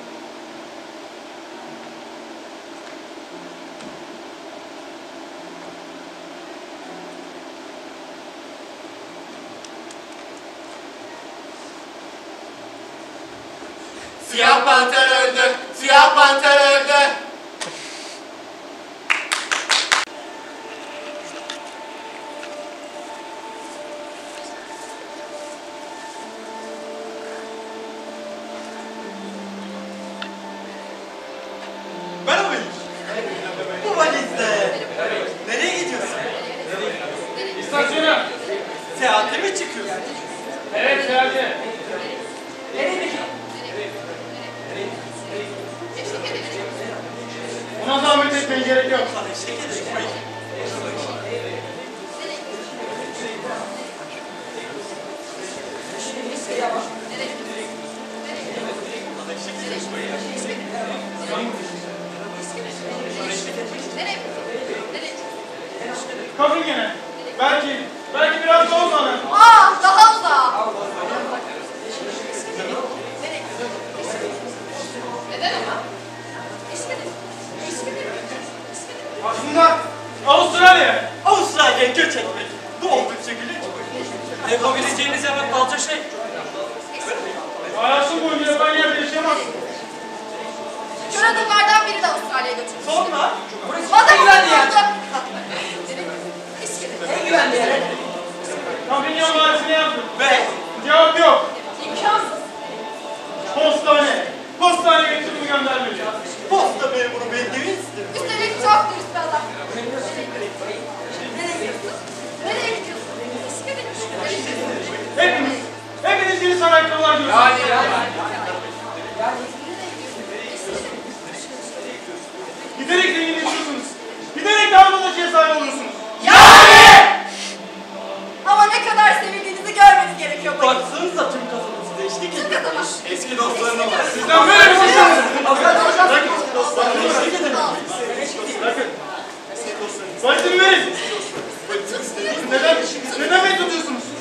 Siyah panter öldü, siyah panter öldü. Merhaba Yiğit. Bu valizde. Nereye gidiyorsun? İstasyona. Seyahate mi çıkıyorsun? Evet, geldi. Nereye peki? Eşlik edelim. Ona zahmet etmeyin, gerek yok. Sana eşlik edelim. Nereye? Nereye? Kalkın gene. Belki, belki biraz da olmadan. Aa, daha uzağa. Nereye? Neden ama? Eşlik edelim. Eşlik edelim. Eşlik edelim. Aslında Avustralya. Avustralya'ya göç etmek. Bu oldukça gülünç. Yapabileceğiniz hemen kalça şey. Hayatım boyunca ben yerde yaşayamazsın. Kör adamlardan biri de Avustralya'ya götürmüş. Sonra? Madem güvenli yer. oldu. Eşlik edelim. En güvenli yere. Kampanya varisine yazdım. Ve? Cevap yok. İmkansız. Postane. Postane getirimi göndermeli. Posta memuru belediyesi. Üstelik çok dürüst bir adam. Nereye gidiyorsun? Nereye gidiyorsun? Eşlik edelim. Nereye gidiyorsun? Hepiniz, hepiniz yeni ayakkabılar görüyorsunuz. Yani yani. Giderek zenginleşiyorsunuz. Giderek daha fazla şeye sahip oluyorsunuz. Ama ne kadar sevildiğinizi görmeniz gerekiyor bayım. Baksanıza tüm kafanızı değişti ki. Tüm kasaba. Eski dostlarına bak. Sizden böyle bir şey sanırsınız. Bakın eşlik edelim. Bakın. Başını verin. Neden, neden beni tutuyorsunuz?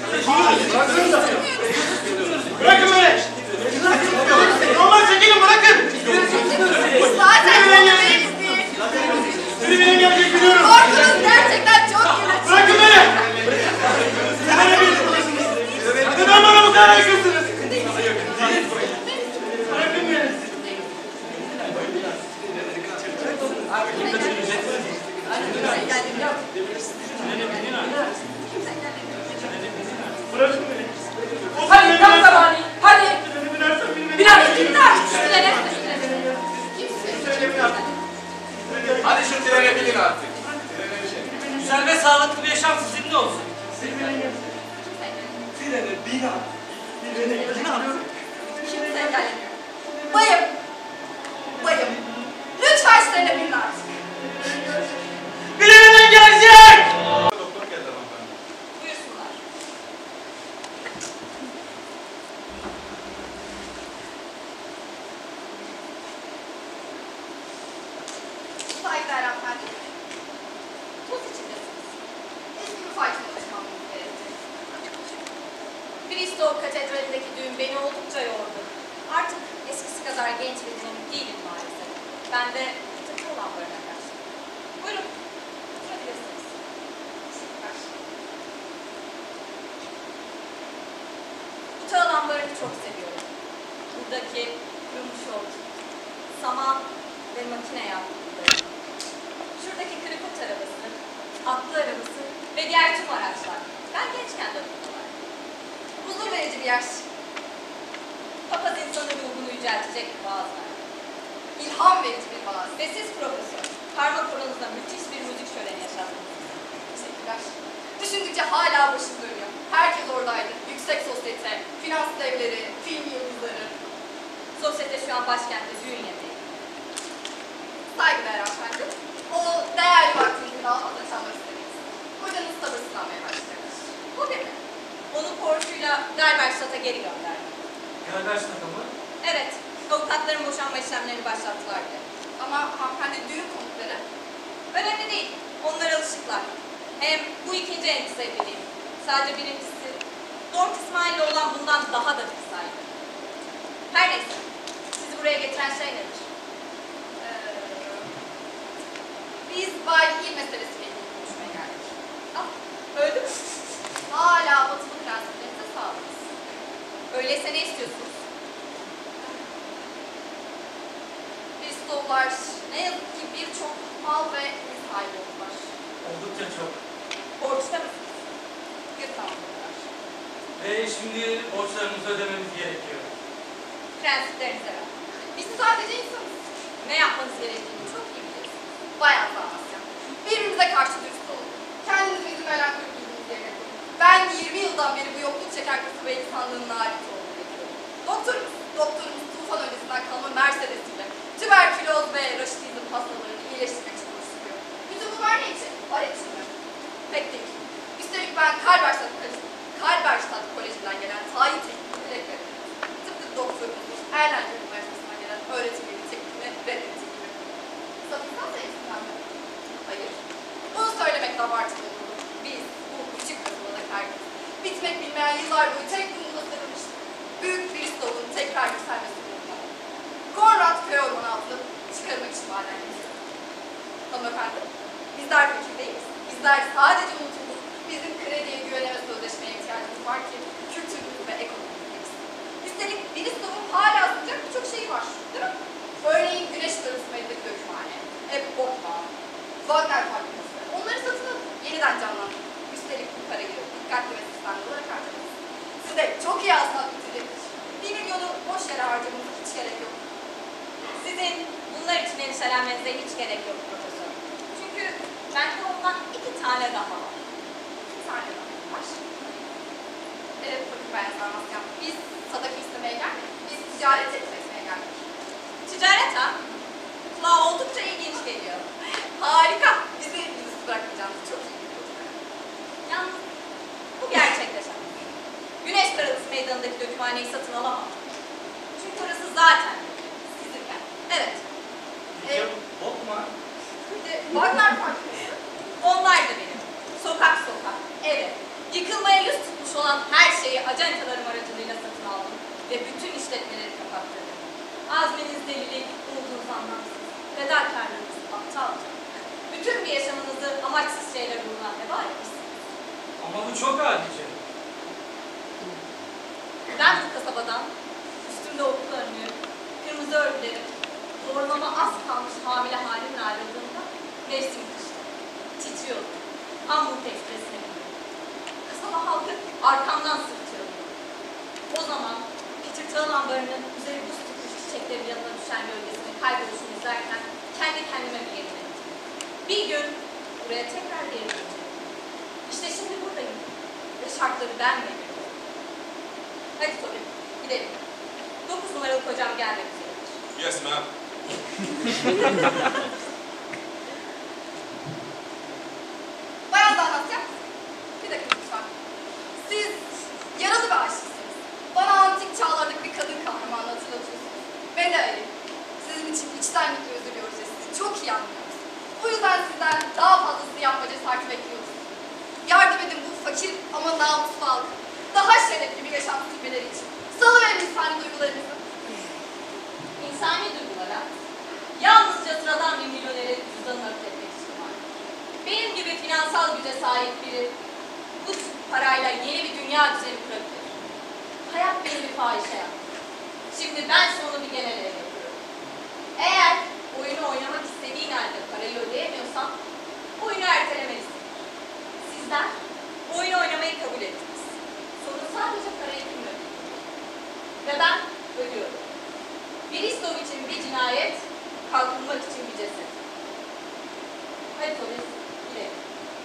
Aşk olsun. Kimse Frene bina. Frene bina. Kimse engellemiyor. Bayım. Bayım. Lütfen frene binin artık. Birinin gelecek! Doktor geldi hanımefendi. Buyursunlar. Saygıdeğer hanımefendi. Toz içindesiniz. Eski bir faydalı alışkanlığınız gerekecek. Bristol Katedrali'ndeki düğün beni oldukça yordu. Artık eskisi kadar genç ve dinamik değilim maalesef. Ben de tıklı olanlarına kaçtım. Buyurun. Oturabilirsiniz. Teşekkürler. Bu tağ lambalarını çok seviyorum. Buradaki kurumuş ot, saman ve makine yaptıkları. Şuradaki kırıkut arabası, atlı arabası ve diğer tüm araçlar. Ben gençken de bunlar. Huzur verici bir yaş. Papaz insanı ruhunu yüceltecek vaazlar. İlham verici bir vaaz. Ve siz profesör, parmak oranınızda müthiş bir müzik şöleni yaşattınız. Teşekkürler. Düşündükçe hala başım dönüyor. Herkes oradaydı. Yüksek sosyete, finans devleri, film yıldızları. Sosyete şu an başkentte düğün yemeği. Saygıdeğer hanımefendi. O değerli vaktinizi daha fazla çalmak istemeyiz. Kocanız sabırsızlanmaya başlayacaktır. Bu bir mi? Onu Porsche'yla Derberstadt'a geri gönderdim. Gerberstadt'a mı? Evet, avukatların boşanma işlemlerini başlattılar bile. Ama hanımefendi düğün konukları. Önemli değil, onlar alışıklar. Hem bu ikinci en kısa evliliğim. Sadece birincisi, Dort İsmail'le olan bundan daha da kısaydı. Her neyse, sizi buraya getiren şey nedir? Ee, biz Bay İl meselesiyle ilgili konuşmaya geldik. Ah, öldü mü? Hala batılı prensiplerinize sağlıyız. Öyleyse ne istiyorsunuz? Bristol'lar ne yazık ki birçok mal ve mülk sahibi oldular. Oldukça çok. Borçta mısınız? Bir tamamladılar. Ve şimdi borçlarımızı ödememiz gerekiyor. Prensiplerinize ver. Biz sadece insanız. Ne yapmanız gerektiğini çok iyi biliyorsunuz. Bayağı Amasya. Birbirimize karşı dürüst olun. Kendinizi bizim ölen kırıklığınız yerine koyun. Ben yirmi yıldan beri bu yokluk çeken kasaba insanlığının nalet olduğunu bekliyorum. Doktorumuz, doktorumuz tufan öncesinden kalma Mercedes'iyle tüberküloz ve raşitizm hastalarını iyileştirmek için uğraşıyor. Bütün bunlar ne için? Para için mi? Pek değil. Üstelik ben Karlberstadt Koleji- Karlberstadt Koleji'nden gelen tayin tekniğini reddediyorum. Tıpkı doktorumuz Erlanger Üniversitesi'nden gelen öğretim yeri tekniğini reddettiği gibi. Saf insan sayısından mı? Hayır. Bunu söylemek de abartılı olur. Biz bu küçük kasabadaki herkes bitmek bilmeyen yıllar boyu tek umutla sarılmış. Büyük Bristol'un tekrar yükselmesi umutla. Konrad köy ormanı altını çıkarmak için maden yapıyor. Hanımefendi, bizler fikirdeyiz. Bizler sadece unutulduk. Bizim krediye, güvene ve sözleşmeye ihtiyacımız var ki kültürümüz ve ekonomimiz gelişsin. Üstelik Bristol'un hala sunacak birçok şeyi var. Değil mi? Örneğin Güneş Darısı'ndaki dökümhane, Eb Bokma, Wagner fabrikası. Onları satın alıp yeniden canlandırın. Üstelik bu parayı dikkatli ve sistemli olarak harcayın. Size çok iyi hasılat bitirebilir. Bir milyonu boş yere harcamanıza hiç gerek yok. Sizin bunlar için endişelenmenize hiç gerek yok profesör. Çünkü bende ondan iki tane daha var. Bir tane daha var. Evet bakın ben Sarmasyan. Biz sadaka istemeye gelmedik. Biz ticaret etmeye geldik. Ticaret ha? Kulağa oldukça ilginç geliyor. Harika. Bizi yüzüstü bırakmayacağınız çok iyi biliyorum. Yalnız bu gerçekleşemez. Güneş Tarlası Meydanı'ndaki dökümhaneyi satın alamam. Çünkü orası zaten sizin yer. Evet. Peki ya Bokma? Bir de Wagner fabrikası. Onlar da benim. Sokak sokak, evet. Yıkılmaya yüz tutmuş olan her şeyi acentalarım aracılığıyla satın aldım. Ve bütün işletmeleri kapattırdım. Azminiz delilik, umudunuz anlamsız. Fedakarlığınız aptalca. Bütün bir yaşamınızı amaçsız şeyler uğruna heba etmişsiniz. Ama bu çok adice. Ben bu kasabadan, üstümde okul önlüğü, kırmızı örgülerim, zorlama az kalmış hamile halimle ayrıldığımda mevsim kıştı. Titriyordum. Hamburg Ekspresi'ne bindim. Kasaba halkı arkamdan sırtıyordu. O zaman Peter Tağ lambarının üzeri buz tutmuş çiçeklerin yanına düşen gölgesini kayboluşunu izlerken kendi kendime bir yemin ettim. Bir gün buraya tekrar geri döneceğim. İşte şimdi burada şartları ben belirliyorum. Hadi Tobi, gidelim. Dokuz numaralı kocam gelmek üzeredir. Yes ma'am. Bayan da anlatacak. Bir dakika lütfen. Siz yaralı bir aşıksınız. Bana antik çağlardaki bir kadın kahramanı hatırlatıyorsunuz. Ben de öyle. Sizin için içtenlikle üzülüyoruz ve sizi çok iyi anlıyoruz. Bu yüzden sizden daha fazlasını yapma cesareti bekliyoruz. Yardım edin bu fakir ama namuslu halkı. Daha şerefli bir yaşam sürmeleri için. Salıverin insani duygularınızı. İnsani duygulara yalnızca sıradan bir milyonerin cüzdanını öpletmek için var. Benim gibi finansal güce sahip biri bu parayla yeni bir dünya düzeni kurabilir. Hayat benim bir fahişe yaptı. Şimdi ben sonu bir genel ev yapıyorum. Eğer oyunu oynamak istediğin halde parayı ödeyemiyorsan oyunu ertelemelisin. Sizler oyunu oynamayı kabul ettiniz. Sorun sadece parayı kim ödüyor? Ve ben ödüyorum. Biristov için bir cinayet, kalkınmak için bir ceset. Hadi polis, gidelim.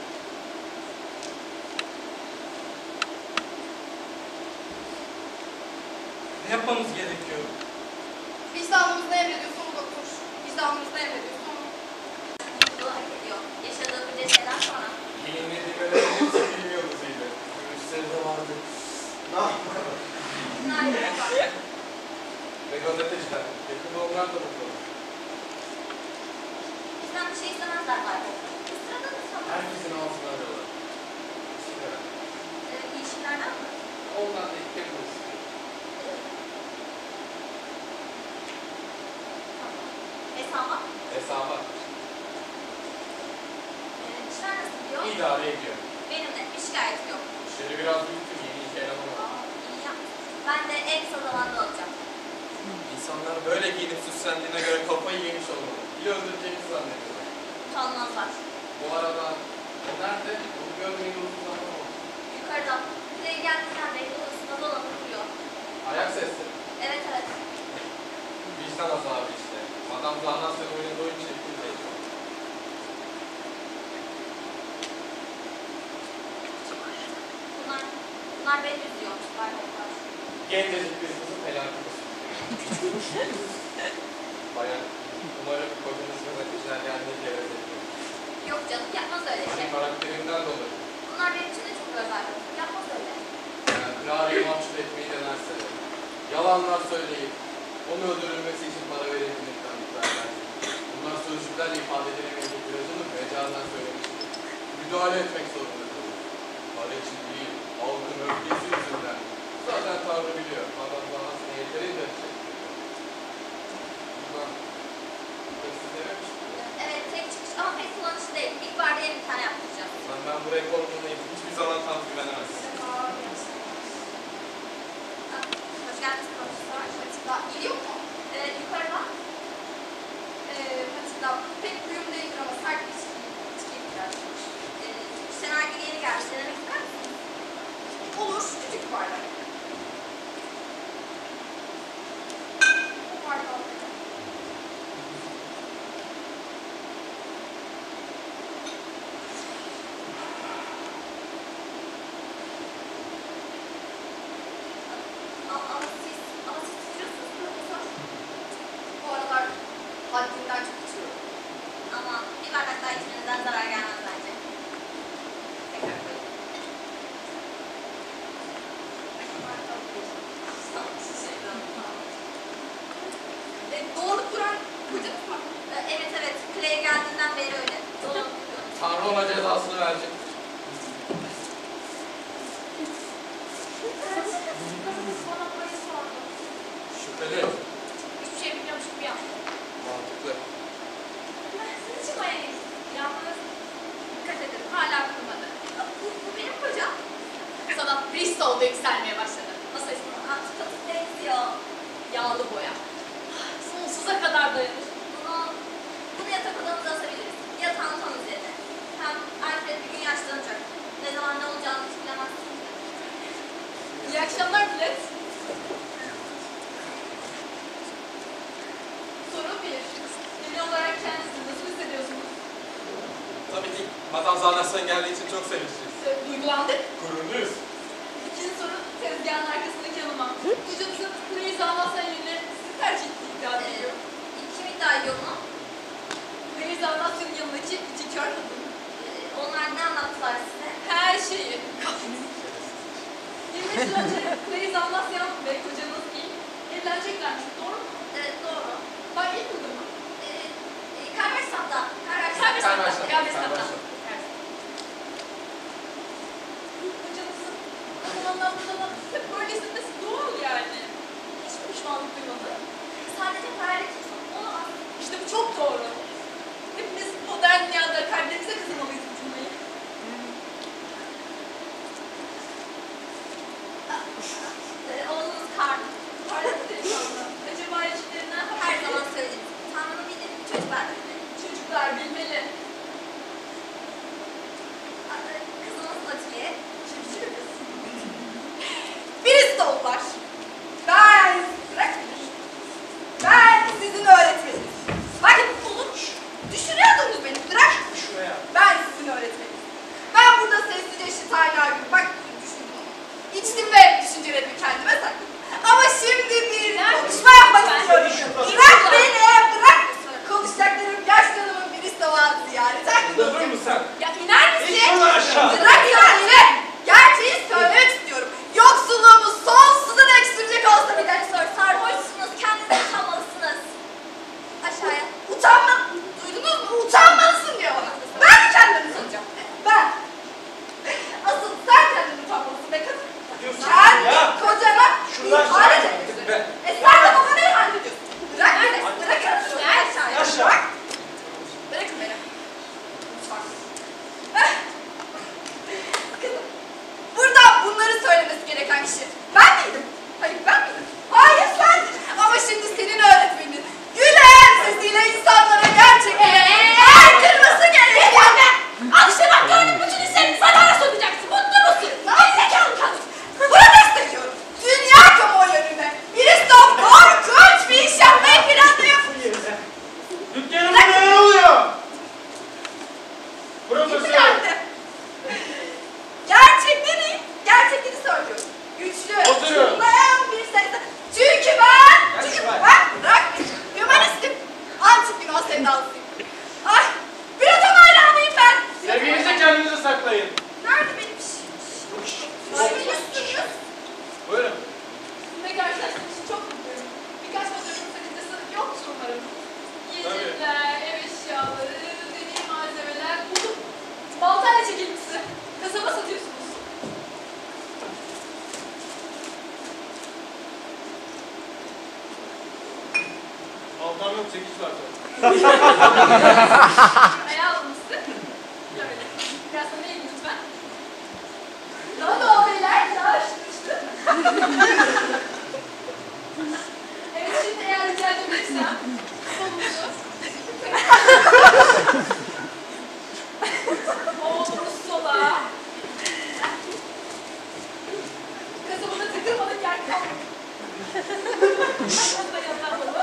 Ne yapmamız gerekiyor? Vicdanımız ne emrediyorsa onu doktor. Vicdanımız ne emrediyorsa onu. Mutluluğu hak ediyor. Yaşadığı bir şeyden sonra. Giyinmedi görevi hepsi bilmiyor muzuydu. Görüşleri de vardı. Ne yapalım? Nerede bak? Ve gazeteciler. Yakında onlar da mutlu olur. Bizden bir şey istemezler galiba. Sıradan insanlar. Herkesin altına arıyorlar. Sigara. Ee, iyi işlerden mi? Ondan da ilk kez bulsun. Hesaba. Hesaba. Ee, işler nasıl gidiyor? İdare ediyor. Benim de bir şikayetim yok. İşleri biraz büyüttüm. Yeni iş elemanı var. Aa, iyi ya. Ben de en kısa zamanda alacağım. İnsanlar böyle giyinip süslendiğine göre kafayı yemiş olmalı. Bir öldüreceğini zannediyorlar. Utanmazlar. Bu arada o nerede? Onu görmeyi uzun zaman oldu. Yukarıda. Buraya geldiğinden beri odasında dolanıp duruyor. Ayak sesleri. Evet evet. Vicdan azabı işte. Madam Zahnasya'nın oyunda oyun çekti de. Bunlar, bunlar beni üzüyor. Bayraklar. Gencecik bir kızın felaketi. Bayan, umarım kocanız gazeteciler geldiği yere bekliyor. Yok canım yapmaz öyle şey. Senin karakterinden dolayı. Bunlar benim için de çok özel. Yapmaz öyle. Yani Clara'yı mahcup etmeyi denerse de, yalanlar söyleyip, onu öldürülmesi için para verebilmekten müteahhitler. Bunlar sözcüklerle ifade edilemeyecek bir acını mecazdan söylemiştir. Müdahale etmek zorunda kalır. Para için değil, halkın öfkesi yüzünden. Zaten Tanrı biliyor. Adam daha sana yeterince çekti. Buradan hırsız eve mi çıkıyor? Evet tek çıkış ama pek kullanışlı değil. İlk barda bir tane yaptıracağım. Ben, ben buraya korkmalıyım. Hiçbir zaman Tanrı güvenemez. Hoş geldiniz profesör. Matilda geliyor mu? Ee, yukarıda. Ee, Matilda pek uyum değildir ama sert bir içki, içki ihtiyaç var. Ee, Şener Gül yeni geldi. Denemek ister misiniz? Olur, küçük bir bardak. O bardağı alacağım. Ama, ama siz, ama siz içiyorsunuz profesör. Bu aralar haddinden çok içiyorum. Ama bir bardak daha içmenizden zarar gelmez bence. Tekrar koyayım. Tamam, şişirdim. E, doğru duran kocanız mı? Ee, Evet evet, Clay geldiğinden beri öyle. Dolanıp duruyor. Tanrı ona cezasını verecek. Bana burayı sordu. Şüpheli. Hiçbir şey bilmiyormuş gibi yaptı. Mantıklı. Sizin için mayonez. Yalnız dikkat edin, hala kurumadı. Bu, bu benim kocam. Sana Bristol'da yükselmeye başladı. Nasıl ismi? Artık katı benziyor. Yağlı boya. Sonsuza kadar dayanır. Bunu, bunu yatak odamıza asabiliriz. Yatağın tam üzerine. Hem Alfred bir gün yaşlanacak. Ne zaman ne olacağını hiç bilemezsiniz. İyi akşamlar Bilet. Soru bir. Ünlü olarak kendinizi nasıl hissediyorsunuz? Tabii ki Madame Zahnasya'nın geldiği için çok sevinçliyiz. Ee, Duygulandık. Gururluyuz. tezgahın arkasındaki hanıma. Kocanızın Louise Anlasyan yerine sizi tercih ettiği iddia ediliyor. Kim iddia ediyor bunu? Louise Anlasya'nın yanındaki iki kör kadın. Ee, onlar ne anlattılar size? Her şeyi. yirmi beş yıl önce Louise Anlasyan ve kocanız ilk evleneceklermiş. Doğru mu? Evet, doğru. Ben ilk miydim mi? Ee, e, Karverstad'da. Karverstad'da. Karverstad'da. Karverstad'da. Karverstad'da. Kocanızın o zamandan bu zamana hep böyle hissetmesi doğal yani. Hiç mi pişmanlık duymadı? Sadece hayal olamaz. İşte bu çok doğru. Hepimiz modern dünyada kalplerimize kazımalıyız bu cümleyi. Ee, oğlunuz Karl. Parlak delikanlı. Acaba ilişkilerinden Her zaman söyledim. Tanrı'nın bildiği çocuklar bilmeli. çocuklar bilmeli. Adı kızımız Atiye. Çekici bir kız. Birisi var. Ben, bırak beni. Ben sizin öğretmeniniz. Bakın olur. Düşünüyordunuz beni. Bırak. Şuraya. Ben sizin öğretmeniniz. Ben burada sessizce eşit aylar gibi bak düşündüm ama. İçtim ve düşüncelerimi kendime sakladım. Ama şimdi bir konuşma yapmak istiyorum. Bırak beni, bırak. Konuşacaklarım yaşlarımın bir istavağını ziyaret hakkında. Durur musun sen? Ya iner misin? İn şunu aşağı. Bırak yani. Gerçeği söylemek istiyorum. Yoksulluğumu sonsuza dek sürecek olsa bile. Sor, sarhoşsunuz. Kendinize utanmalısınız. Aşağıya. Utanma. Duydunuz mu? Utanmalısın diyor bana. Ben mi kendimi utanacağım? Ben. Asıl sen kendini utanmalısın be kadın. Diyorsun Sen ya. kocana Şuradan ihanet aşağı. ediyorsun. Be. E sen de babana ihanet ediyorsun. Bırak beni. Bırakın. Gel aşağıya. Aşağı. Bırak. Bırakın beni. Lütfen. Eh. Kızım. Burada bunları söylemesi gereken kişi ben miydim? Hayır ben miydim? Hayır sendin. Ama şimdi senin öğretmenin gülen sesiyle insanlara gerçekten aykırması gerekiyor. Al işte bak gördün bütün hislerini sana nasıl ödeyeceksin? Mutlu musun? Gerizekalı kadın. Buna destekliyorum. Dünya kamuoylarında Bristol korkunç bir iş yapmayı planlıyor. Dükkanımda ne oluyor? Kim Profesör. geldi? Gerçekleri, gerçekleri söylüyorum. Güçlü, Oturun. çınlayan bir sesle. Çünkü ben, Gel çünkü şuraya. ben, bırak beni. Hümanistim. Antik Yunan sevdalısıyım. Ay, Platon hayranıyım ben. Platon Sevginizi hayranıyım. kendinize saklayın. Nerede benim şey? Hayırlısınız. Buyurun. Sizinle karşılaştığım için çok mutluyum. Birkaç fotoğrafın sakıncası yoktur umarım. Yiyecekler, ev eşyaları, deney malzemeler, buldum. Baltayla çekilmişsi. Kasaba satıyorsunuz. Altan yok, çekiş var. Ayağı alınmışsın. Böyle. Biraz sana eğilin lütfen. Daha doğal beyler, daha şıkıştı. Evet, şimdi eğer rica edebilirsem. Kolunuzu. Omuz sola. Kasabada tıkılmadık yer kalmadı. Kasabada yatağımda.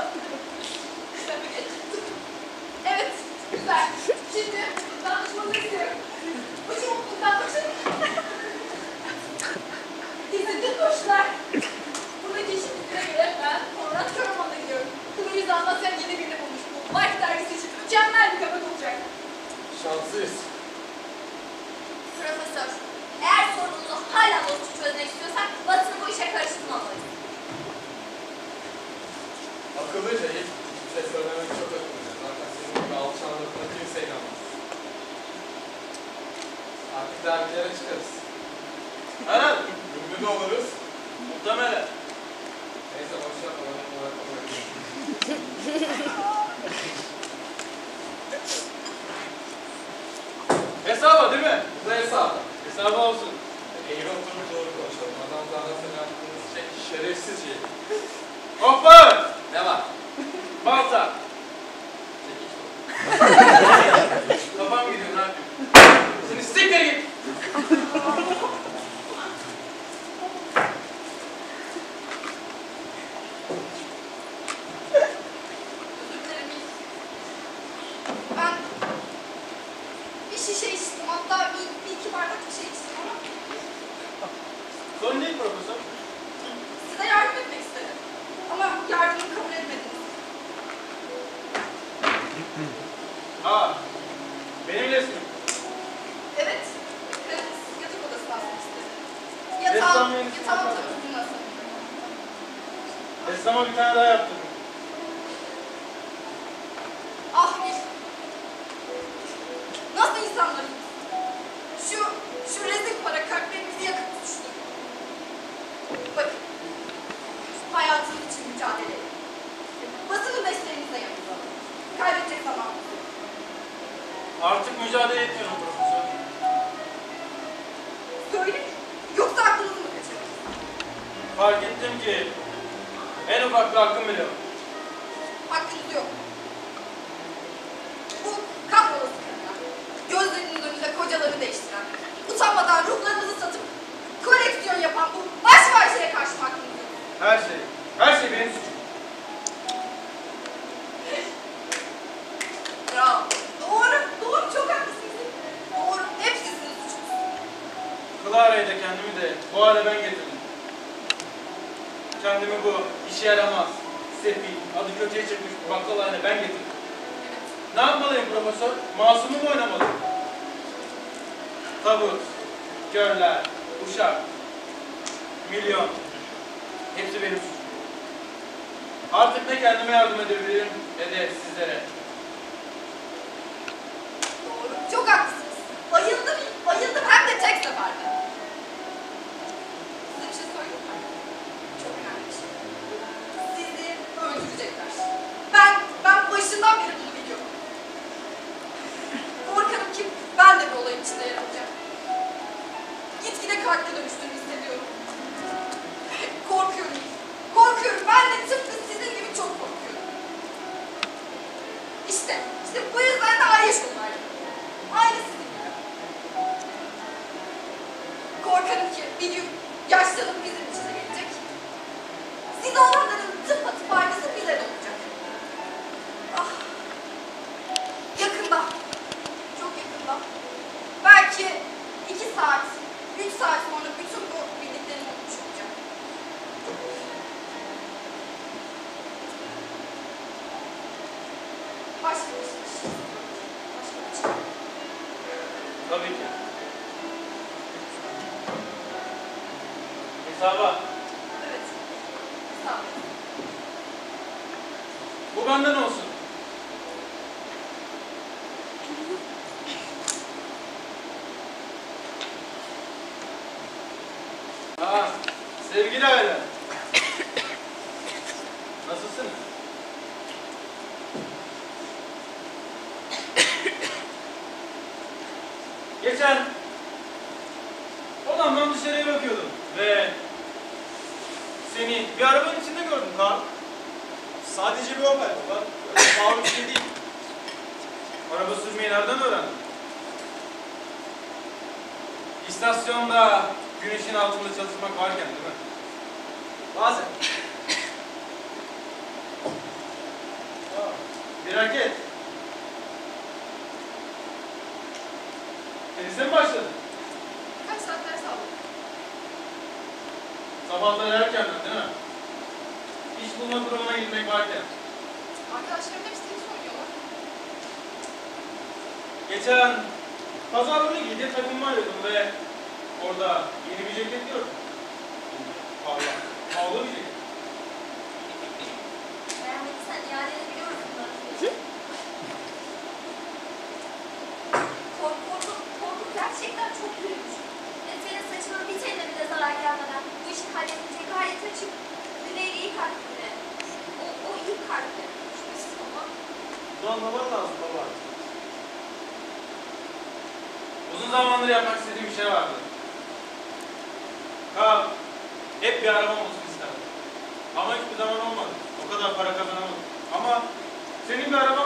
Evet, güzel. Şimdi danışmanı istiyorum. Başım mutluluktan başım. Dizildi kuşlar. Buradaki işin bittiğine göre ben Konrad Körman'a gidiyorum. Louise Anlasyan yeni birini bulmuş. Bu Life dergisi için mükemmel bir kabak olacak. Şanslıyız. Profesör, eğer sorununu hala dostça çözmek istiyorsan Batı'nı bu işe karıştırmamalıyız. Akıllıca ilk hiçbir şey söylemek çok akıllıca. Zaten senin gibi alçağınlıkla kimse inanmaz. Artık dergilere çıkarız. Herhalde. Ünlü de oluruz. Muhtemelen. Neyse boşver bana bırakmayalım. Hesaba değil mi? Bu da hesabı. Hesaba olsun. Eğri oturup doğru konuşalım. Adam zaten senin yaptığınız şey şerefsiz şey. Hoppa! Ne var? Balta. Çekiç var. Kafam gidiyor, ne yapayım? Seni siktir git. Özür dilerim. Ben bir şişe içtim. Hatta bir, bir iki bardak bir şey içtim ama Sorun değil profesör. Aa, benim resmim. Evet. Kraliçemiz yatak odasına asmak istedi. Ressam Yatağın, mühendisi yatağın yapar. tam üstüne asmak. Ressama bir tane daha yaptırdım. Ah bir. Nasıl insanlarız? Şu, şu rezil para kalplerimizi yakıp tutuştu. Bakın. Hayatınız için mücadele edin. Basının mesleğinize yanınıza alın. Kaybedecek zamanınız yok. Artık mücadele etmiyorum profesör. Söyleyin. Yoksa aklınızı mı kaçırdınız? Fark ettim ki en ufak bir hakkım bile yok. Hakkınız yok. Bu kahrolası kadınlar. Gözlerinin önünde kocaları değiştiren, utanmadan ruhlarınızı satıp koleksiyon yapan bu baş şeye karşı mı hakkınız yok? Her şey, her şey benim suçum. Bravo. Doğru, doğru. Çok haklısınız. Doğru. Hepsi sizin suçunuz. Clara'yı da kendimi de bu hale ben getirdim. Kendimi bu işe yaramaz, sefil, adı kötüye çıkmış bir bakkal haline ben getirdim. Ne yapmalıyım profesör? Masumu mu oynamalıyım? Tabut, körler, uşak, milyon. Hepsi benim suçum. Artık ne kendime yardım edebilirim ne de sizlere. Doğru. Çok haklısınız. Bayıldım, bayıldım hem de tek seferde. Size bir şey söyleyeyim mi? Çok önemli bir şey. Sizi öldürecekler. Ben, ben başından beri bunu biliyorum. Korkarım ki ben de bu olayın içinde yer alacağım. Gitgide kalple dönüştüğümü hissediyorum. Korkuyorum. Korkuyorum. Ben de tıpkı sizin gibi çok korkuyorum. İşte, işte bu yüzden de ayrı şunlar. Aynı sizin gibi. Korkarım ki bir gün yaşlanıp bizim içine gelecek. Siz olanların tıpatıp aynısı bize de olacak. Ah. Yakında. Çok yakında. Belki iki saat, üç saat sonra bütün bu bildiklerimi unutmuş olacağım. Başka bir şey. Başka bir şey. Tabii ki. Hesaba. Evet. Sağ olun. Bu benden olsun. Aa, sevgili aile. Nasılsınız? Geçen odamdan dışarıya bakıyordum ve seni bir arabanın içinde gördüm Karl. Sadece bir Opel baba. Öyle pahalı bir şey değil. Araba sürmeyi nereden öğrendin? İstasyonda güneşin altında çalışmak varken değil mi? Bazen. Aa, bir raket. Tenise mi başladın? Kaç saatler sağlık? Sabahları erkenden değil mi? İş bulma durumuna gitmek varken. Arkadaşlarım hepsi tenis oynuyorlar. Geçen pazar günü giydiğim takımımı arıyordum ve orada yeni bir ceket gördüm. Parlak, pahalı bir ceket. Beğenmediysen iade edebiliyorsun bunları. Korku, korku, korku gerçekten çok büyümüş. E, senin saçının bir teline bile zarar gelmeden bu işi halledince gayet açık. Güneyli iyi kalpli. O, o iyi kalpli. Şüphesiz ama. Bunu anlaman lazım baba. Uzun zamandır yapmak istediğim bir şey vardı. Ha, hep bir arabam olsun isterdim. Ama hiçbir zaman olmadı. O kadar para kazanamadım. Ama senin bir araban